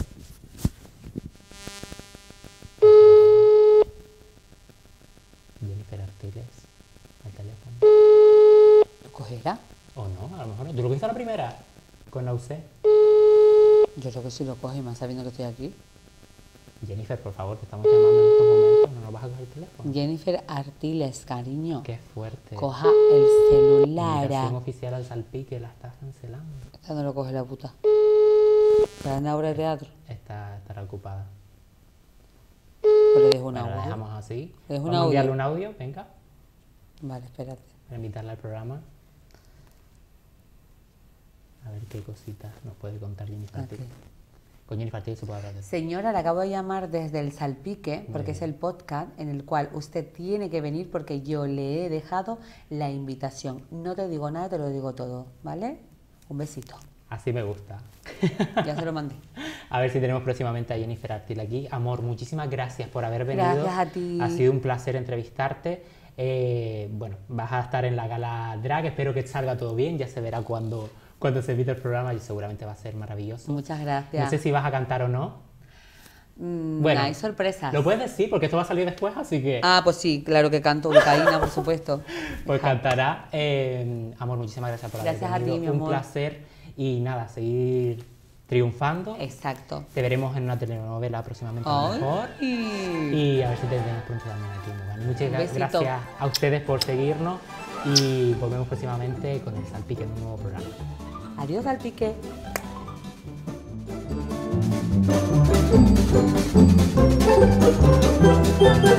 Jennifer Artiles al teléfono. ¿Lo cogerá? O no, a lo mejor no. ¿Tú lo cogiste a la primera? Con la U C. Yo creo que sí lo coge, más sabiendo que estoy aquí. Jennifer, por favor, te estamos llamando en estos momentos. ¿No nos vas a coger el teléfono? Jennifer Artiles, cariño. Qué fuerte. Coja el celular. Invitación oficial al Salpique, la estás cancelando. Esta no lo coge la puta. ¿Para una obra de teatro? Está, estará ocupada. Pues le dejo un Bueno, la audio. dejamos así. ¿Le dejo un Vamos a enviarle audio? un audio, venga, Vale, espérate. para invitarla al programa. A ver qué cositas nos puede contar Jennifer Aquí. Artiles. Con Jennifer Artiles se puede hablar de eso. Señora, le acabo de llamar desde el Salpique, porque Muy es el podcast en el cual usted tiene que venir porque yo le he dejado la invitación. No te digo nada, te lo digo todo, ¿vale? Un besito. Así me gusta. Ya se lo mandé. A ver si tenemos próximamente a Jennifer Artiles aquí. Amor, muchísimas gracias por haber venido. Gracias a ti. Ha sido un placer entrevistarte. Eh, bueno, vas a estar en la gala drag. Espero que salga todo bien. Ya se verá cuando, cuando se emita el programa y seguramente va a ser maravilloso. Muchas gracias. No sé si vas a cantar o no. Mm, Bueno, hay sorpresas. Lo puedes decir porque esto va a salir después, así que Ah, pues sí, claro que canto Lucaína, por supuesto. pues cantará. Eh, amor, muchísimas gracias por haber Gracias a ti, venido. mi Un amor. placer y nada, seguir triunfando. Exacto. Te veremos en una telenovela próximamente a lo Ay. mejor. Y a ver si te tenemos pronto también aquí en Mogán. Muchas Un gra- besito. gracias a ustedes por seguirnos y volvemos próximamente con el Salpique en un nuevo programa. Adiós, Salpique. Thank you.